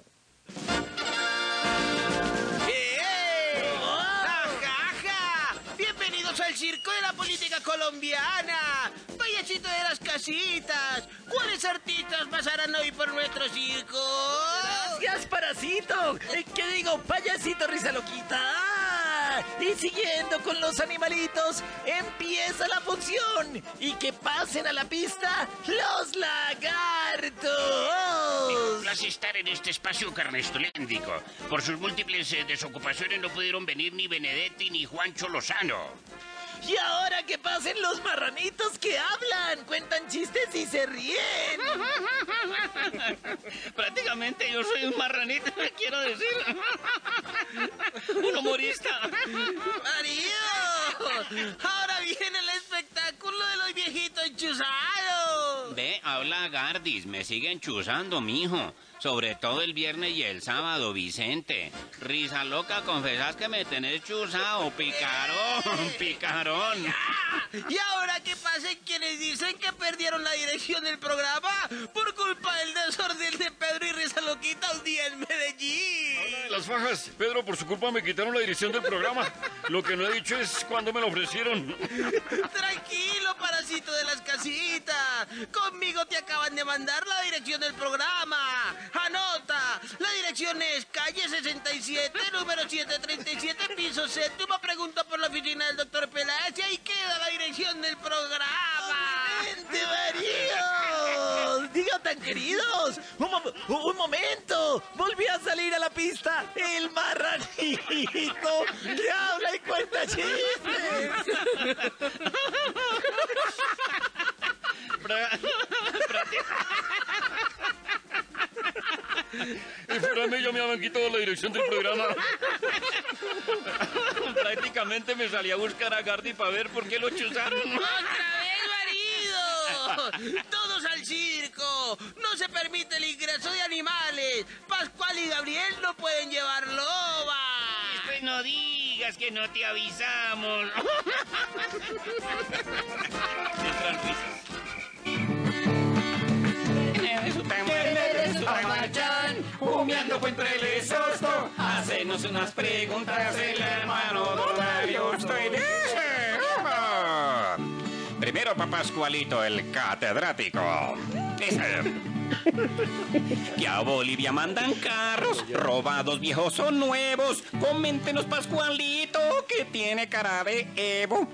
¡Ajaja! Bienvenidos al circo de la política colombiana. Payasito de las casitas. ¿Cuáles artistas pasarán hoy por nuestro circo? Gracias, Parasito. Eh, ¿Qué digo? Payasito risa loquita. Ah, y siguiendo con los animalitos, empieza la función. Y que pasen a la pista los lagartos. Place estar en este espacio carnestoléndico. Por sus múltiples eh, desocupaciones no pudieron venir ni Benedetti ni Juancho Lozano. Y ahora que pasen los marranitos que hablan, cuentan chistes y se ríen. Prácticamente yo soy un marranito, quiero decir. Un humorista. ¡Mario! Ahora viene el espectáculo de los viejitos chuzados. Ve, habla Gardis, me siguen chuzando, mijo. Sobre todo el viernes y el sábado, Vicente. Risa loca, confesás que me tenés chuzado, picarón, picarón. Y ahora que pasen quienes dicen que perdieron la dirección del programa por culpa del desorden de Pedro y Risa Loquita un día en Medellín. Las fajas, Pedro, por su culpa me quitaron la dirección del programa. Lo que no he dicho es cuándo me lo ofrecieron. Tranquilo, parásito de las casitas. Conmigo te acaban de mandar la dirección del programa. Anota, la dirección es calle sesenta y siete, número setecientos treinta y siete, piso séptimo. Pregunta por la oficina del doctor Peláez y ahí queda la dirección del programa. ¡Vente, Mario! Diga tan queridos! ¡Un, mo- un momento! ¡Volví a salir a la pista! ¡El marranito que habla y cuenta chistes! Espérame, yo me habían quitado la dirección del programa. Prácticamente me salí a buscar a Gardi para ver por qué lo chuzaron. ¡Otra vez, marido! ¡Todos al circo! ¡No se permite el ingreso de animales! ¡Pascual y Gabriel no pueden llevar loba! Pues no digas que no te avisamos. Entran risas. Humeando fue entre el sosto, hacenos unas preguntas el hermano Don Ariosto y dice: Primero para Pascualito, el catedrático. Dice que a Bolivia mandan carros, robados viejos o nuevos. Coméntenos, Pascualito, que tiene cara de Evo.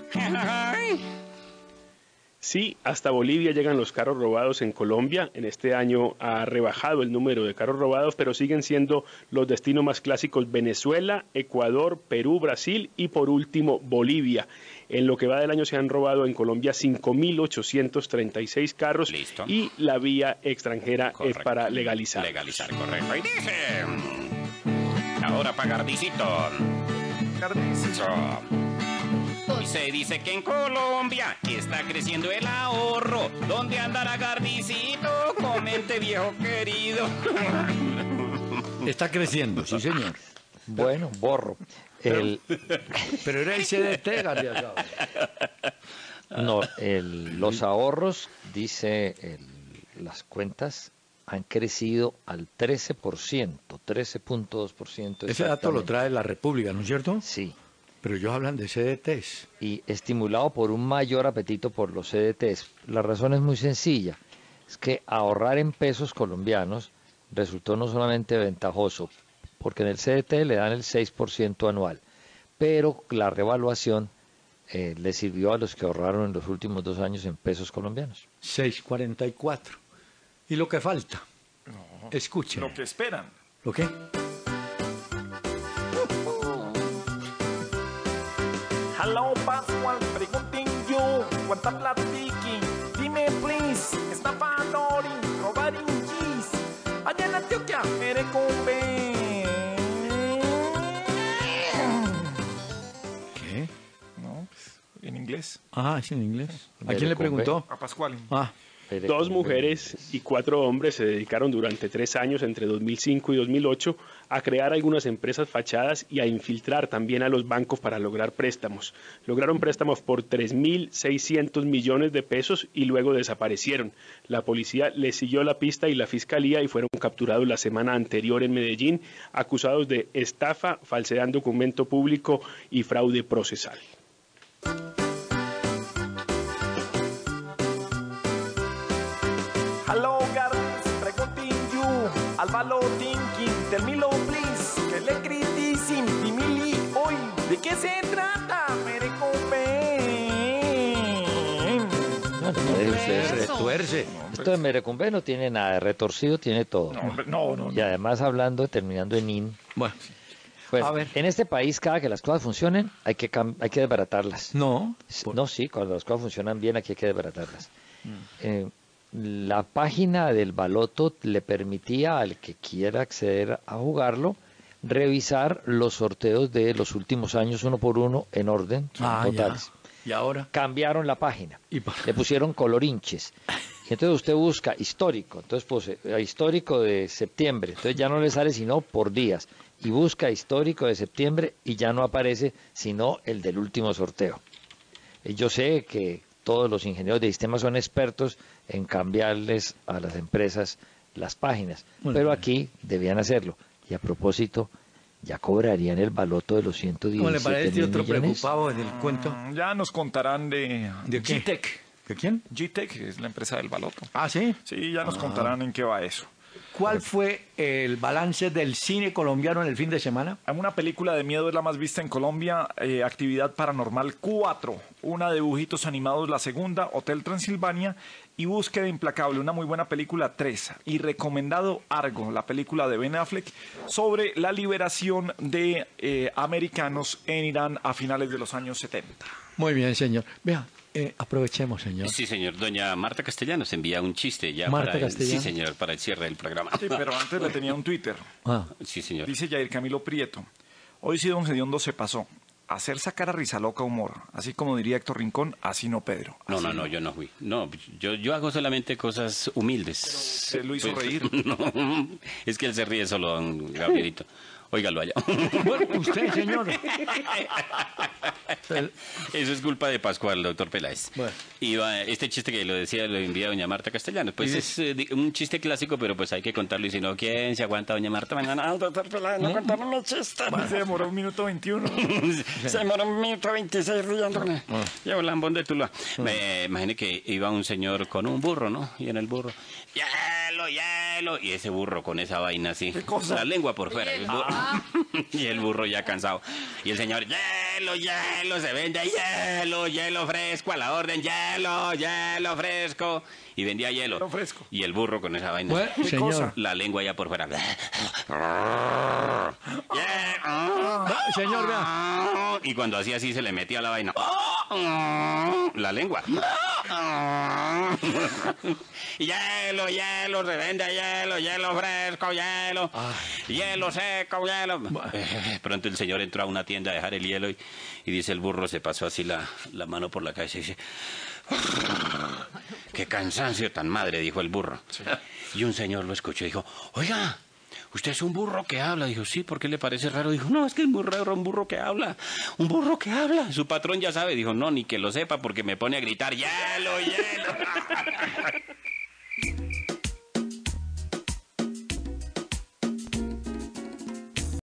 Sí, hasta Bolivia llegan los carros robados en Colombia. En este año ha rebajado el número de carros robados, pero siguen siendo los destinos más clásicos Venezuela, Ecuador, Perú, Brasil y por último Bolivia. En lo que va del año se han robado en Colombia cinco mil ochocientos treinta y seis carros. Listo. Y la vía extranjera Correcto. es para legalizar. Legalizar, correcto. Y dice... Ahora para Gardicito. Gardicito. Y se dice que en Colombia está creciendo el ahorro. ¿Dónde andará Gardicito? Comente, viejo querido. Está creciendo, sí, señor. Bueno, borro. El... Pero era el C D T, García. No, el, los ahorros, dice el, las cuentas, han crecido al trece por ciento, trece punto dos por ciento. Ese dato lo trae la República, ¿no es cierto? Sí. Pero ellos hablan de C D Ts. Y estimulado por un mayor apetito por los C D Ts. La razón es muy sencilla. Es que ahorrar en pesos colombianos resultó no solamente ventajoso, porque en el C D T le dan el seis por ciento anual, pero la revaluación eh, le sirvió a los que ahorraron en los últimos dos años en pesos colombianos. seis cuarenta y cuatro. ¿Y lo que falta? No, escuchen. Lo que esperan. ¿Lo qué? Hello, Pascual, pregunten yo, cuánta platiqui, dime please, está panori, robarin cheese, allá en Antioquia, Merecumbe. ¿Qué? No, pues, en inglés. Ah, es en inglés. ¿A quién le preguntó? A Pascual. Ah. Dos mujeres y cuatro hombres se dedicaron durante tres años, entre dos mil cinco y dos mil ocho, a crear algunas empresas fachadas y a infiltrar también a los bancos para lograr préstamos. Lograron préstamos por tres mil seiscientos millones de pesos y luego desaparecieron. La policía les siguió la pista y la fiscalía y fueron capturados la semana anterior en Medellín, acusados de estafa, falsedad en documento público y fraude procesal. Hello, Gardis, pregunting you, Álvaro thinking, tell me lo please, que le critisim, dimili hoy, ¿de qué se trata? Merecumbe. No, no, Se retuerce. Esto de Merecumbe no tiene nada de retorcido, tiene todo. No, hombre, no, no, Y no. además hablando, terminando en in. Bueno, Pues, a ver. en este país, cada que las cosas funcionen, hay que, cam- hay que desbaratarlas. No. No, sí, cuando las cosas funcionan bien, aquí hay que desbaratarlas. Eh, la página del Baloto le permitía al que quiera acceder a jugarlo revisar los sorteos de los últimos años uno por uno en orden Ah, totales. ya. ¿Y ahora? Cambiaron la página, ¿Y pa- le pusieron colorinches. Y entonces usted busca histórico, entonces puse eh, histórico de septiembre, entonces ya no le sale sino por días. Y busca histórico de septiembre y ya no aparece sino el del último sorteo. Y yo sé que todos los ingenieros de sistemas son expertos en cambiarles a las empresas las páginas, Bueno, pero bueno. aquí debían hacerlo. Y a propósito, ya cobrarían el baloto de los ciento ¿Cómo le diecisiete parece mil otro millones. preocupado en el cuento? Mm, Ya nos contarán de, ¿De qué? G-Tech. ¿De quién? G-Tech es la empresa del baloto. Ah, ¿sí? Sí, ya nos Ah. contarán en qué va eso. ¿Cuál fue el balance del cine colombiano en el fin de semana? Una película de miedo es la más vista en Colombia, eh, Actividad Paranormal cuatro, una de dibujitos animados la segunda, Hotel Transilvania, y Búsqueda Implacable, una muy buena película tres. Y recomendado Argo, la película de Ben Affleck sobre la liberación de eh, americanos en Irán a finales de los años setenta. Muy bien, señor. Vea, eh, aprovechemos, señor. Sí, señor. Doña Marta Castellanos envía un chiste ya Marta para el, Castellanos. sí, señor, para el cierre del programa. Sí, pero antes le tenía un Twitter. Ah. Sí, señor. Dice Jair Camilo Prieto. Hoy sí don Gediondo se pasó. Hacer sacar a Rizaloca humor. Así como diría Héctor Rincón, así no Pedro. No, Así no, no, yo no fui. No, yo, yo hago solamente cosas humildes. Usted lo hizo reír. No, es que él se ríe solo, don Gabrielito. Óigalo allá. Bueno, usted, señor. Eso es culpa de Pascual, doctor Peláez. Bueno. Iba, este chiste que lo decía lo envía doña Marta Castellanos. Pues es eh, di- un chiste clásico, pero pues hay que contarlo. Y si no, ¿quién se aguanta, doña Marta? Mañana, ah, doctor Peláez, no contaron los chistes. Se demoró un minuto veintiuno. Se demoró un minuto veintiséis riéndome. Llevo lambón de Tuluá. Me imagine que iba un señor con un burro, ¿no? Y en el burro, hielo, hielo. Y ese burro con esa vaina así. ¿Qué cosa? La lengua por fuera. El burro. Y el burro ya cansado. Y el señor, hielo, hielo, se vende hielo, hielo fresco, a la orden, hielo, hielo fresco. Y vendía hielo. Hielo fresco. Y el burro con esa vaina. Bueno, ¿Qué señor. cosa? La lengua ya por fuera. Ah, señor, vea. Y cuando hacía así se le metía la vaina. La lengua. Hielo, hielo, se vende hielo, hielo fresco, hielo. Hielo seco, hielo. Eh, Pronto el señor entró a una tienda a dejar el hielo y, y dice el burro, se pasó así la, la mano por la cabeza y dice... ¡Qué cansancio tan madre! Dijo el burro. Y un señor lo escuchó y dijo, oiga, ¿usted es un burro que habla? Dijo, sí, ¿por qué le parece raro? Dijo, no, es que es muy raro un burro que habla. Un burro que habla. Su patrón ya sabe. Dijo, no, ni que lo sepa porque me pone a gritar, ¡hielo, hielo!